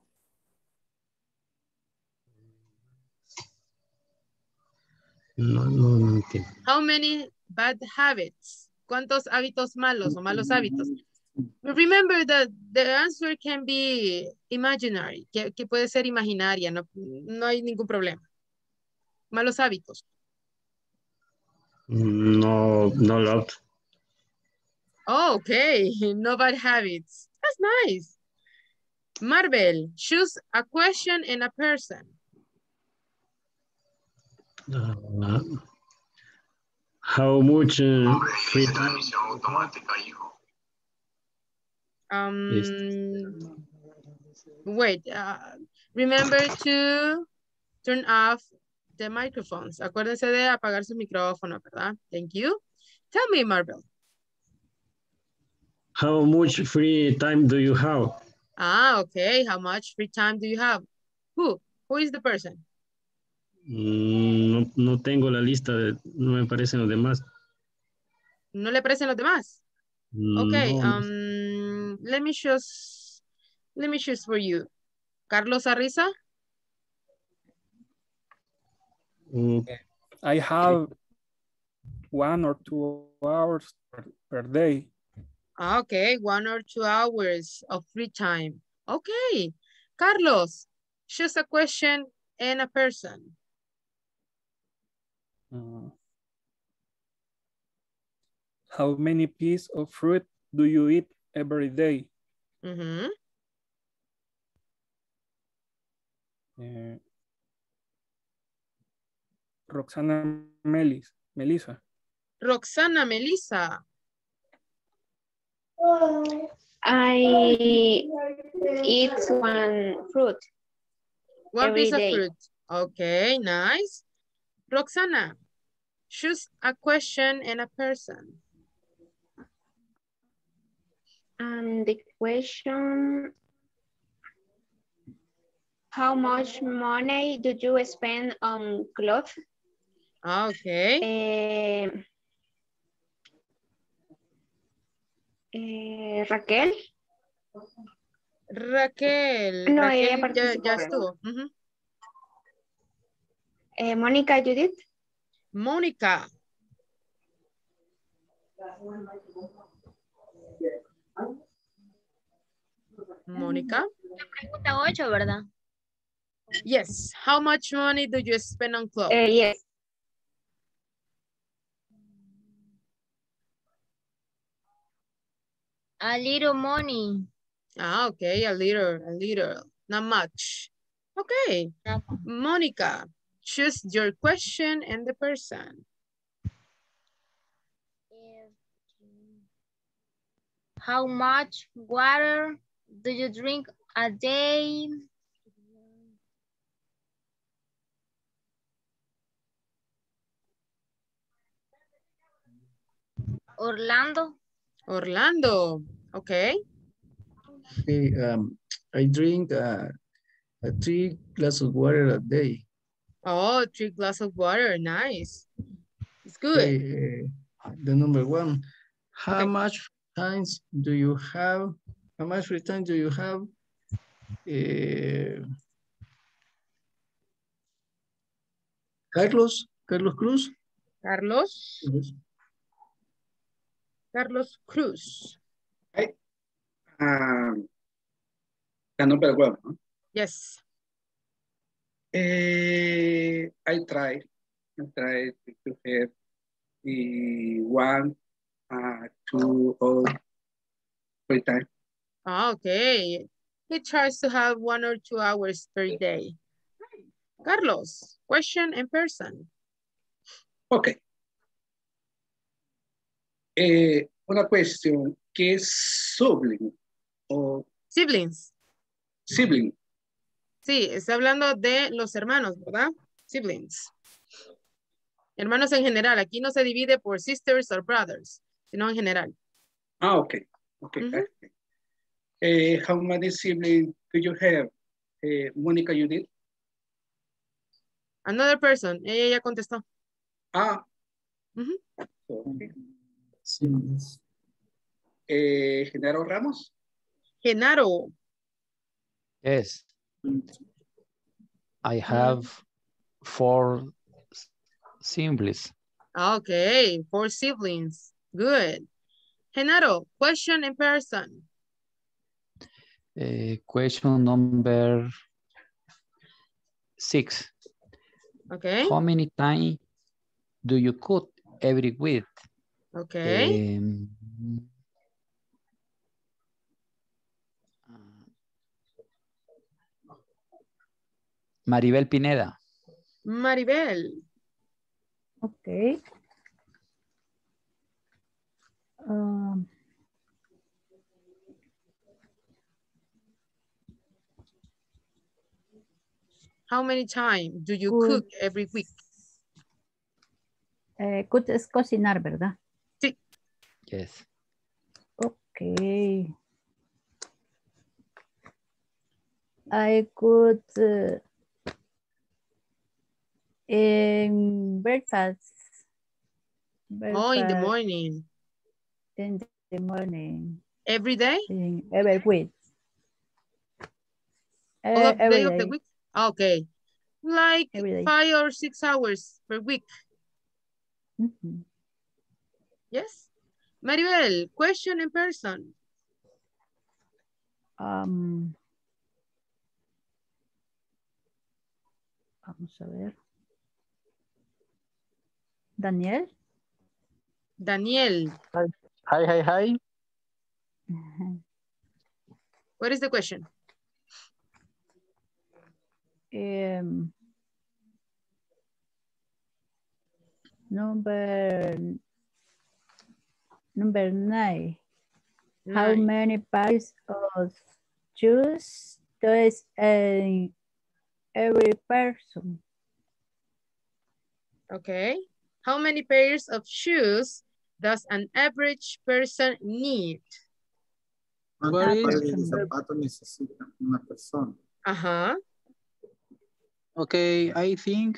[SPEAKER 4] No entiendo.
[SPEAKER 1] How many bad habits? ¿Cuántos hábitos malos o malos hábitos? Remember that the answer can be imaginary, que puede ser imaginaria, no hay ningún problema. Malos hábitos.
[SPEAKER 4] No, no loved.
[SPEAKER 1] Oh, okay, no bad habits. That's nice. Marvel, choose a question and a person.
[SPEAKER 4] How much free time?
[SPEAKER 1] Wait, remember to turn off the microphones. Acuérdense de apagar su micrófono, ¿verdad? Thank you. Tell me, Marvel.
[SPEAKER 4] How much free time do you have?
[SPEAKER 1] Ah, okay. How much free time do you have? Who is the person?
[SPEAKER 4] No, no tengo la lista, no me parecen los demás.
[SPEAKER 1] ¿No le parecen los demás? Okay,
[SPEAKER 4] No.
[SPEAKER 1] let me choose for you. Carlos Arriza?
[SPEAKER 5] I have 1 or 2 hours per day.
[SPEAKER 1] Okay, 1 or 2 hours of free time. Okay, Carlos, choose a question and a person.
[SPEAKER 5] How many pieces of fruit do you eat every day? Roxana Melissa.
[SPEAKER 1] Roxana Melissa.
[SPEAKER 10] I eat one fruit.
[SPEAKER 1] One
[SPEAKER 10] every
[SPEAKER 1] piece of
[SPEAKER 10] day.
[SPEAKER 1] fruit. Okay, nice. Roxana, choose a question and a person.
[SPEAKER 10] The question, how much money do you spend on clothes?
[SPEAKER 1] Okay.
[SPEAKER 10] Raquel.
[SPEAKER 1] Raquel.
[SPEAKER 10] No,
[SPEAKER 1] Raquel
[SPEAKER 10] ella participó,
[SPEAKER 1] ya estuvo.
[SPEAKER 10] Mónica Judith.
[SPEAKER 1] Mónica. Mónica.
[SPEAKER 11] La pregunta 8, ¿verdad?
[SPEAKER 1] Yes. How much money do you spend on clothes?
[SPEAKER 10] Yes.
[SPEAKER 11] A little money.
[SPEAKER 1] Okay. A little. Not much. Okay. Mónica, choose your question and the person.
[SPEAKER 11] How much water do you drink a day? Orlando.
[SPEAKER 1] Okay.
[SPEAKER 2] Okay, I drink 3 glasses of water a day.
[SPEAKER 1] Oh, 3 glasses of water. Nice. It's good.
[SPEAKER 2] Okay, the number 1. How much times do you have? How much free time do you have? Carlos Cruz.
[SPEAKER 1] Carlos Cruz.
[SPEAKER 12] The number 1. Huh?
[SPEAKER 1] Yes.
[SPEAKER 12] I try to have 1, 2 or 3 times.
[SPEAKER 1] Okay. He tries to have 1 or 2 hours per day. Carlos, question and person.
[SPEAKER 12] Okay. Una cuestión, ¿qué es sibling? O
[SPEAKER 1] Siblings.
[SPEAKER 12] Sibling.
[SPEAKER 1] Sí, está hablando de los hermanos, ¿verdad? Siblings. Hermanos en general. Aquí no se divide por sisters or brothers, sino en general.
[SPEAKER 12] Okay. How many siblings do you have? Mónica Judith?
[SPEAKER 1] Another person. Ella ya contestó.
[SPEAKER 12] Okay. Genaro Ramos?
[SPEAKER 1] Genaro.
[SPEAKER 13] Yes. I have 4 siblings.
[SPEAKER 1] Okay, 4 siblings. Good. Genaro, question in person.
[SPEAKER 13] Question number 6.
[SPEAKER 1] Okay.
[SPEAKER 13] How many times do you cook every week.
[SPEAKER 1] Okay.
[SPEAKER 13] Maribel Pineda.
[SPEAKER 1] Maribel.
[SPEAKER 14] Okay.
[SPEAKER 1] How many times do you cook every week?
[SPEAKER 14] Cook es cocinar, ¿verdad?
[SPEAKER 1] Sí.
[SPEAKER 13] Yes.
[SPEAKER 14] Okay. I could in breakfast.
[SPEAKER 1] Oh, in the morning.
[SPEAKER 14] In the morning.
[SPEAKER 1] Every day?
[SPEAKER 14] Every week.
[SPEAKER 1] All of the
[SPEAKER 14] Every
[SPEAKER 1] day of the
[SPEAKER 14] day.
[SPEAKER 1] week? Okay. Like 5 or 6 hours per week.
[SPEAKER 14] Mm-hmm.
[SPEAKER 1] Yes. Maribel, question in person.
[SPEAKER 14] Vamos a ver. Daniel.
[SPEAKER 1] Daniel.
[SPEAKER 6] Hi.
[SPEAKER 1] What is the question?
[SPEAKER 14] Number 9. How many pairs of shoes does every person?
[SPEAKER 1] Okay. How many pairs of shoes does an average person need?
[SPEAKER 6] ¿Cuántos pares
[SPEAKER 14] de
[SPEAKER 6] zapatos necesita una persona?
[SPEAKER 1] Ajá.
[SPEAKER 6] Okay, I think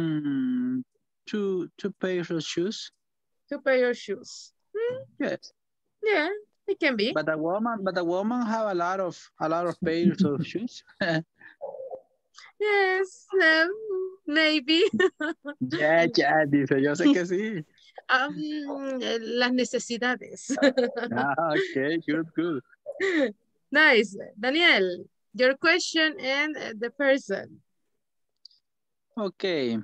[SPEAKER 6] two pairs of shoes.
[SPEAKER 1] 2 pairs of shoes.
[SPEAKER 6] Yes.
[SPEAKER 1] Yeah, it can be.
[SPEAKER 6] But a woman have a lot of pairs of shoes.
[SPEAKER 1] Yes, maybe.
[SPEAKER 6] Ya, dice, yo sé que sí.
[SPEAKER 1] Las necesidades.
[SPEAKER 6] Okay, good.
[SPEAKER 1] Nice. Daniel, your question and the person.
[SPEAKER 6] Okay.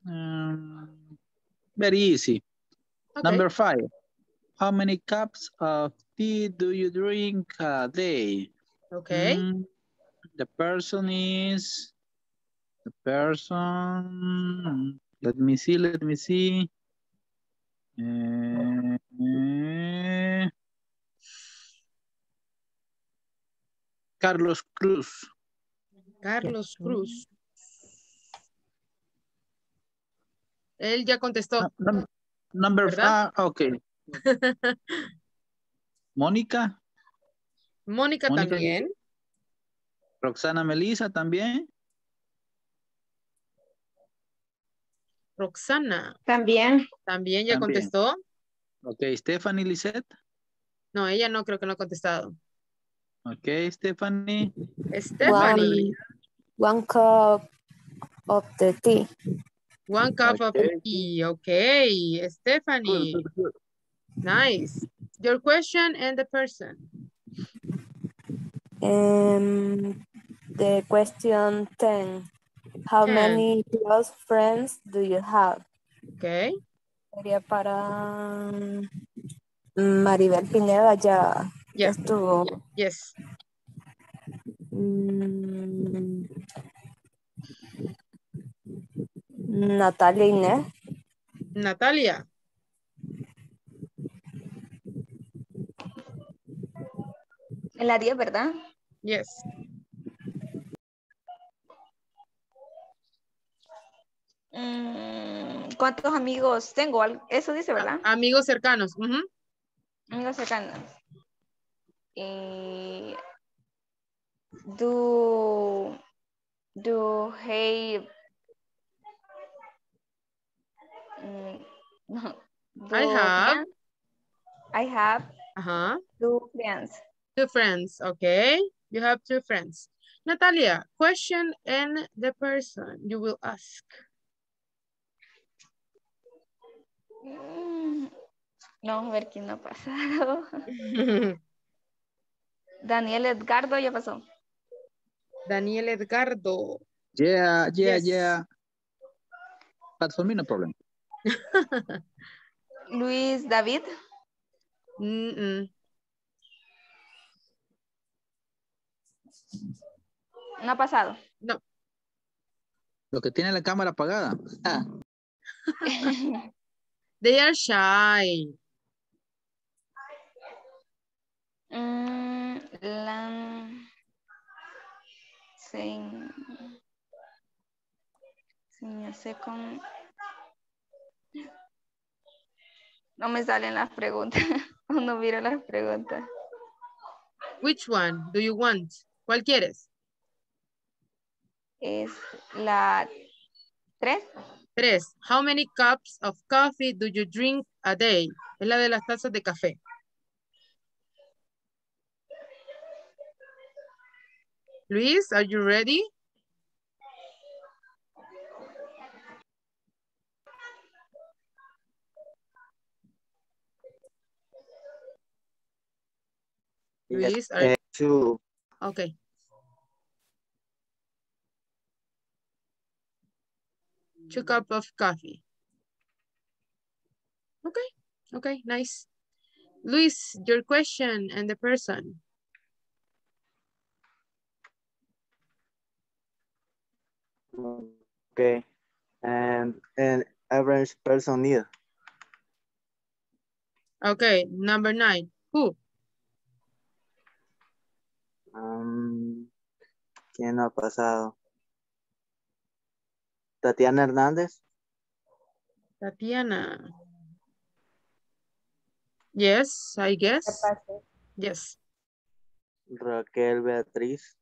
[SPEAKER 6] Very easy.
[SPEAKER 1] Okay.
[SPEAKER 6] Number 5. How many cups of tea do you drink a day?
[SPEAKER 1] Okay.
[SPEAKER 6] The person, let me see. Carlos Cruz.
[SPEAKER 1] Carlos Cruz. Él ya contestó.
[SPEAKER 6] Number 5, okay. Mónica.
[SPEAKER 1] Mónica también.
[SPEAKER 6] Roxana Melissa también.
[SPEAKER 1] Roxana.
[SPEAKER 10] También.
[SPEAKER 1] También ya contestó.
[SPEAKER 6] Ok, Stephanie Lisette.
[SPEAKER 1] No, ella no, creo que no ha contestado.
[SPEAKER 6] Ok, Stephanie.
[SPEAKER 1] Stephanie.
[SPEAKER 8] One cup of the tea.
[SPEAKER 1] 1 cup of tea. Okay, Stephanie.
[SPEAKER 6] Good.
[SPEAKER 1] Nice. Your question and the person.
[SPEAKER 8] The question 10. How
[SPEAKER 1] 10.
[SPEAKER 8] many close friends do you have?
[SPEAKER 1] Okay.
[SPEAKER 8] Sería para Maribel Pineda, ya estuvo.
[SPEAKER 1] Yes.
[SPEAKER 8] Natalia Inés.
[SPEAKER 1] Natalia.
[SPEAKER 11] En la 10, ¿verdad?
[SPEAKER 1] Yes.
[SPEAKER 11] ¿Cuántos amigos tengo? Eso dice, ¿verdad?
[SPEAKER 1] Amigos cercanos.
[SPEAKER 11] Amigos cercanos. Do hey I have 2 friends.
[SPEAKER 1] 2 friends, okay. You have 2 friends. Natalia, question and the person you will ask.
[SPEAKER 11] Vamos a ver quién no ha pasado. Daniel Edgardo ya pasó.
[SPEAKER 1] Daniel Edgardo.
[SPEAKER 6] Yeah. But for me, no problem.
[SPEAKER 15] Luis David.
[SPEAKER 1] Mm-mm.
[SPEAKER 15] No ha pasado.
[SPEAKER 1] No.
[SPEAKER 6] Lo que tiene la cámara apagada. Ah.
[SPEAKER 1] They are shy.
[SPEAKER 15] No me salen las preguntas. No miro las preguntas.
[SPEAKER 1] Which one do you want? ¿Cuál quieres?
[SPEAKER 15] Es la 3.
[SPEAKER 1] 3. How many cups of coffee do you drink a day? Es la de las tazas de café. Luis, are you ready? Luis, are...
[SPEAKER 16] Two.
[SPEAKER 1] Okay. Two cups of coffee. Okay, okay, nice. Luis, your question and the person.
[SPEAKER 16] Okay. And an average person need.
[SPEAKER 1] Okay, number 9. Who?
[SPEAKER 16] ¿Quién ha pasado? Tatiana Hernández.
[SPEAKER 1] Tatiana. Yes, I guess. Yes.
[SPEAKER 16] Raquel Beatriz.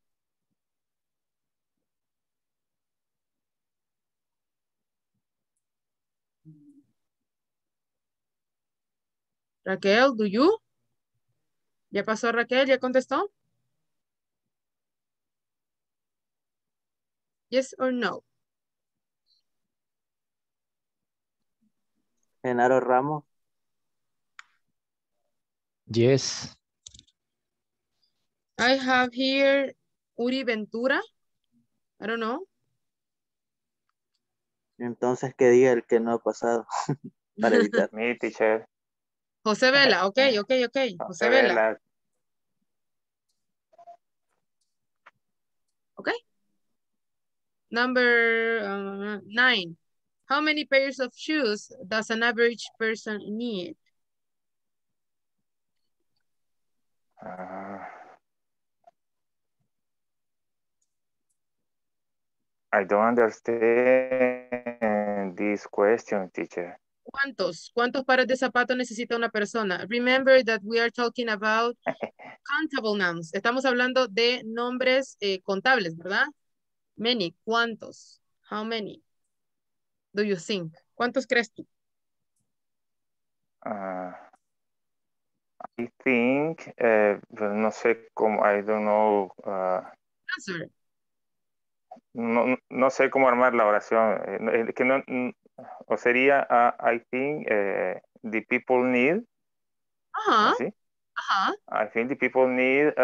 [SPEAKER 1] Raquel, do you? ¿Ya pasó Raquel? ¿Ya contestó? Yes or no?
[SPEAKER 16] Genaro Ramos.
[SPEAKER 13] Yes.
[SPEAKER 1] I have here Uri Ventura. I don't know.
[SPEAKER 16] Entonces que diga el que no ha pasado para evitar.
[SPEAKER 3] Me, teacher.
[SPEAKER 1] José Vela, ok. José Vela. Okay. Number 9. How many pairs of shoes does an average person need?
[SPEAKER 3] I don't understand this question, teacher.
[SPEAKER 1] ¿Cuántos pares de zapatos necesita una persona? Remember that we are talking about countable nouns. Estamos hablando de nombres contables, ¿verdad? Many. ¿Cuántos? How many do you think? ¿Cuántos crees tú?
[SPEAKER 3] I think, no sé cómo, I don't know.
[SPEAKER 1] Answer.
[SPEAKER 3] No sé cómo armar la oración. Que no, o sería, I think the people need.
[SPEAKER 1] Ajá.
[SPEAKER 3] ¿Sí?
[SPEAKER 1] Ajá.
[SPEAKER 3] I think the people need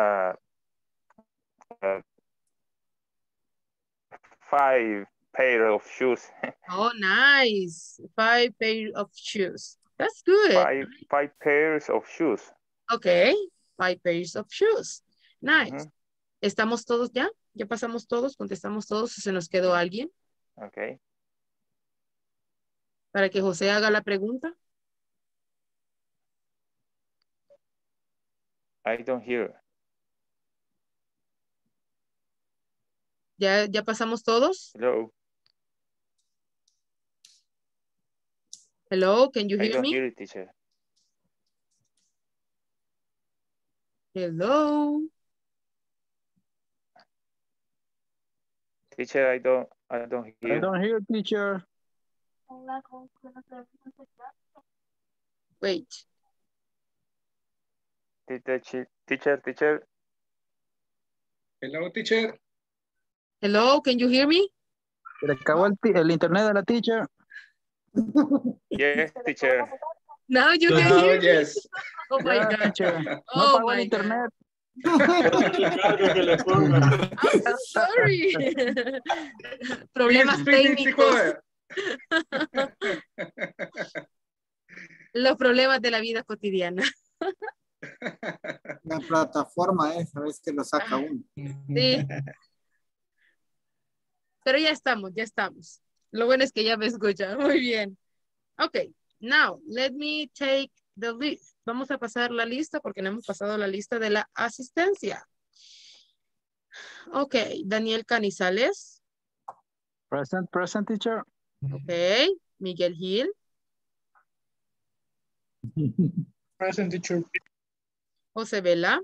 [SPEAKER 3] 5 pair of shoes.
[SPEAKER 1] Oh, nice. 5 pair of shoes. That's good.
[SPEAKER 3] 5 pairs of shoes.
[SPEAKER 1] Okay. 5 pairs of shoes. Nice. ¿Estamos todos ya? ¿Ya pasamos todos? ¿Contestamos todos? ¿Se nos quedó alguien?
[SPEAKER 3] Okay.
[SPEAKER 1] Para que José haga la pregunta.
[SPEAKER 3] I don't hear.
[SPEAKER 1] ¿Ya pasamos todos?
[SPEAKER 3] Hello.
[SPEAKER 1] Hello, can you
[SPEAKER 3] I
[SPEAKER 1] hear
[SPEAKER 3] don't
[SPEAKER 1] me?
[SPEAKER 3] hear it, teacher.
[SPEAKER 1] Hello.
[SPEAKER 3] Teacher, I don't hear.
[SPEAKER 6] I don't hear, teacher.
[SPEAKER 1] Wait.
[SPEAKER 3] Teacher.
[SPEAKER 12] Hello, teacher.
[SPEAKER 1] Hello, can you hear me?
[SPEAKER 6] Se le acabó el internet de la teacher.
[SPEAKER 3] Yes, teacher.
[SPEAKER 1] Now you can hear
[SPEAKER 12] Yes.
[SPEAKER 1] me. Oh my
[SPEAKER 6] Yeah,
[SPEAKER 1] God.
[SPEAKER 6] teacher. No
[SPEAKER 1] Oh
[SPEAKER 6] pagó el
[SPEAKER 1] my
[SPEAKER 6] internet.
[SPEAKER 1] I'm so sorry. Problemas técnicos. Los problemas de la vida cotidiana.
[SPEAKER 17] La plataforma es, a veces que lo saca uno.
[SPEAKER 1] Sí. Pero ya estamos, ya estamos. Lo bueno es que ya me escuchan. Muy bien. Ok, now let me take the list. Vamos a pasar la lista porque no hemos pasado la lista de la asistencia. Ok, Daniel Canizales.
[SPEAKER 6] Present, teacher.
[SPEAKER 1] Ok, Miguel Gil.
[SPEAKER 12] Present, teacher.
[SPEAKER 1] José Vela.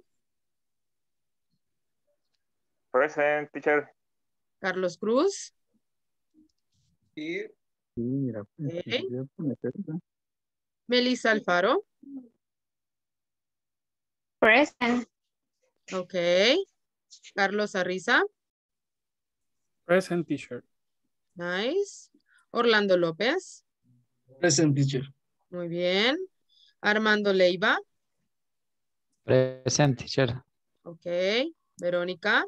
[SPEAKER 3] Present, teacher.
[SPEAKER 1] Carlos Cruz.
[SPEAKER 12] Here.
[SPEAKER 6] Sí, mira.
[SPEAKER 1] Okay. Melissa Alfaro.
[SPEAKER 10] Present.
[SPEAKER 1] Ok. Carlos Arriza.
[SPEAKER 5] Present, teacher.
[SPEAKER 1] Nice. Orlando López.
[SPEAKER 2] Present, teacher.
[SPEAKER 1] Muy bien. Armando Leiva.
[SPEAKER 13] Present, teacher.
[SPEAKER 1] Ok. Verónica.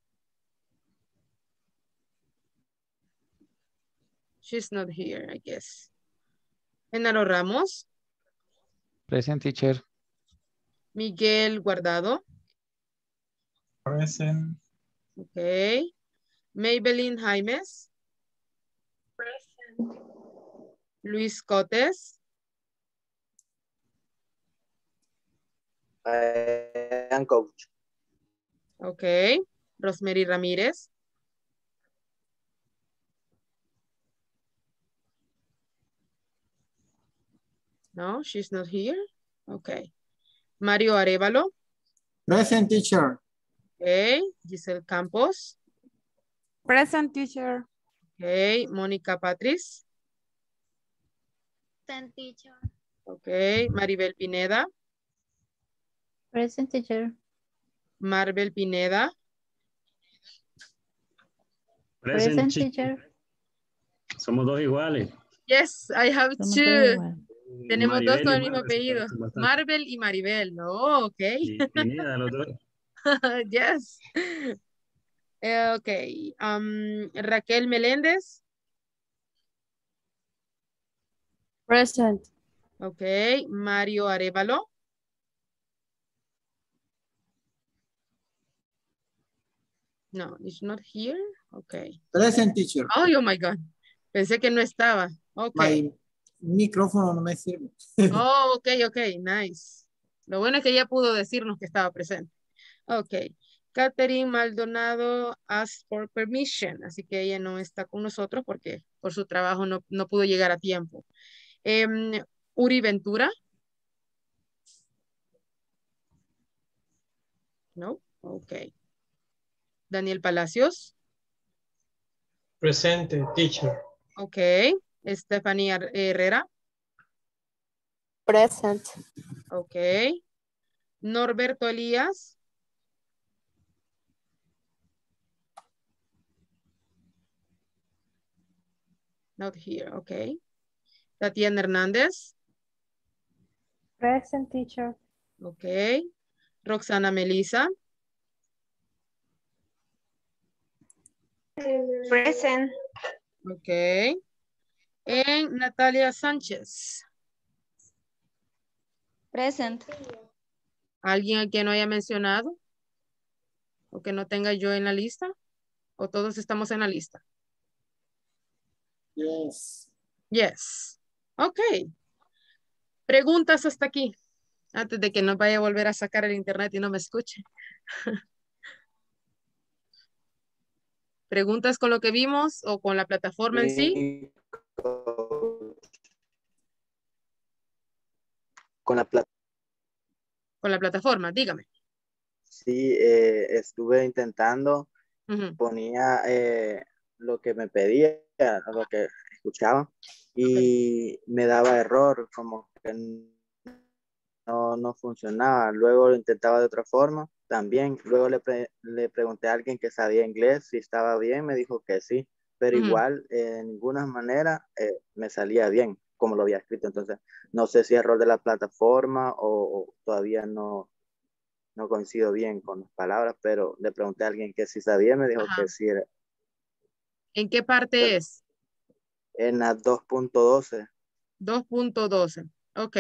[SPEAKER 1] She's not here, I guess. Genaro Ramos.
[SPEAKER 13] Present, teacher.
[SPEAKER 1] Miguel Guardado.
[SPEAKER 7] Present.
[SPEAKER 1] Ok. Maybelline Jaimes.
[SPEAKER 10] Present.
[SPEAKER 1] Luis Cotes.
[SPEAKER 16] I am coach.
[SPEAKER 1] Ok. Rosemary Ramírez. No, she's not here. Ok. Mario Arevalo.
[SPEAKER 17] Present, teacher.
[SPEAKER 1] Ok. Giselle Campos.
[SPEAKER 8] Present, teacher.
[SPEAKER 1] Ok. Mónica Patriz.
[SPEAKER 11] Present, teacher.
[SPEAKER 1] Ok. Maribel Pineda.
[SPEAKER 14] Present, teacher.
[SPEAKER 1] Maribel Pineda.
[SPEAKER 14] Present, teacher.
[SPEAKER 4] Somos dos iguales.
[SPEAKER 1] Yes, I have
[SPEAKER 14] Somos
[SPEAKER 1] two.
[SPEAKER 14] todos igual.
[SPEAKER 1] Tenemos dos
[SPEAKER 4] Maribel
[SPEAKER 1] con
[SPEAKER 4] y
[SPEAKER 1] el mismo
[SPEAKER 4] Marvel se
[SPEAKER 1] apellido.
[SPEAKER 4] parecen bastante.
[SPEAKER 1] Marvel y Maribel. No, ok.
[SPEAKER 4] Y Pineda, los dos.
[SPEAKER 1] Yes. Ok. Raquel Meléndez.
[SPEAKER 8] Present.
[SPEAKER 1] Ok. Mario Arevalo. No, it's not here. Ok.
[SPEAKER 17] Present, teacher.
[SPEAKER 1] Oh my God. Pensé que no estaba. Ok.
[SPEAKER 17] My micrófono no me sirve.
[SPEAKER 1] Oh, ok. Nice. Lo bueno es que ya pudo decirnos que estaba presente. Ok. Catherine Maldonado asked for permission. Así que ella no está con nosotros porque por su trabajo no pudo llegar a tiempo. Uri Ventura. No. Ok. Daniel Palacios.
[SPEAKER 12] Presente, teacher.
[SPEAKER 1] Ok. Estefanía Herrera.
[SPEAKER 8] Present.
[SPEAKER 1] Ok. Norberto Elías. Not here, ok. Tatiana Hernández.
[SPEAKER 8] Present, teacher.
[SPEAKER 1] Ok. Roxana Melisa.
[SPEAKER 10] Present.
[SPEAKER 1] Ok. En Natalia Sánchez.
[SPEAKER 15] Present.
[SPEAKER 1] ¿Alguien a quien no haya mencionado? ¿O que no tenga yo en la lista? ¿O todos estamos en la lista?
[SPEAKER 17] Yes.
[SPEAKER 1] Yes. Ok. Preguntas hasta aquí. Antes de que nos vaya a volver a sacar el internet y no me escuche. ¿Preguntas con lo que vimos o con la plataforma en sí?
[SPEAKER 16] Con la plata.
[SPEAKER 1] Con la plataforma, dígame.
[SPEAKER 16] Sí, estuve intentando, ponía lo que me pedía, lo que escuchaba, y me daba error, como que no funcionaba. Luego lo intentaba de otra forma, también. Luego le pregunté a alguien que sabía inglés si estaba bien, me dijo que sí, pero igual de ninguna manera me salía bien como lo había escrito. Entonces, no sé si es error de la plataforma o todavía no coincido bien con las palabras, pero le pregunté a alguien que sí sabía, me dijo que sí era.
[SPEAKER 1] ¿En qué parte es?
[SPEAKER 16] En la 2.12.
[SPEAKER 1] 2.12. Ok.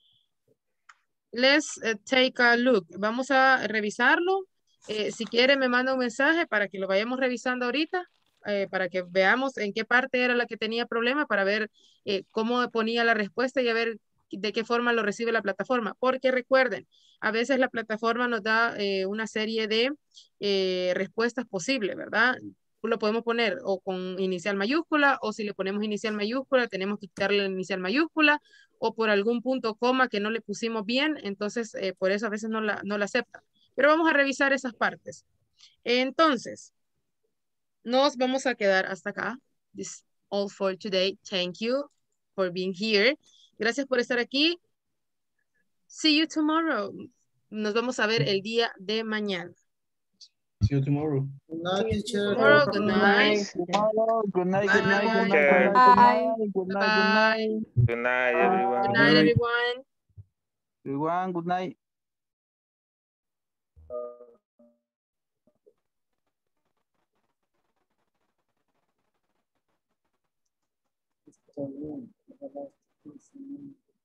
[SPEAKER 1] Let's take a look. Vamos a revisarlo. Si quiere me manda un mensaje para que lo vayamos revisando ahorita, para que veamos en qué parte era la que tenía problema, para ver cómo ponía la respuesta y a ver de qué forma lo recibe la plataforma. Porque recuerden, a veces la plataforma nos da una serie de respuestas posibles, ¿verdad? Lo podemos poner o con inicial mayúscula, o si le ponemos inicial mayúscula, tenemos que quitarle la inicial mayúscula, o por algún punto coma que no le pusimos bien, entonces por eso a veces no la acepta. Pero vamos a revisar esas partes. Entonces, nos vamos a quedar hasta acá. This is all for today. Thank you for being here. Gracias por estar aquí. See you tomorrow. Nos vamos a ver el día de mañana.
[SPEAKER 2] See you tomorrow.
[SPEAKER 17] Good night, teacher.
[SPEAKER 1] Tomorrow, good night.
[SPEAKER 6] Good night, good night, good night,
[SPEAKER 3] Teacher.
[SPEAKER 6] good night, good night, good night,
[SPEAKER 3] Good night, everyone.
[SPEAKER 1] Good night, everyone.
[SPEAKER 6] everyone, good night.
[SPEAKER 17] Está bien.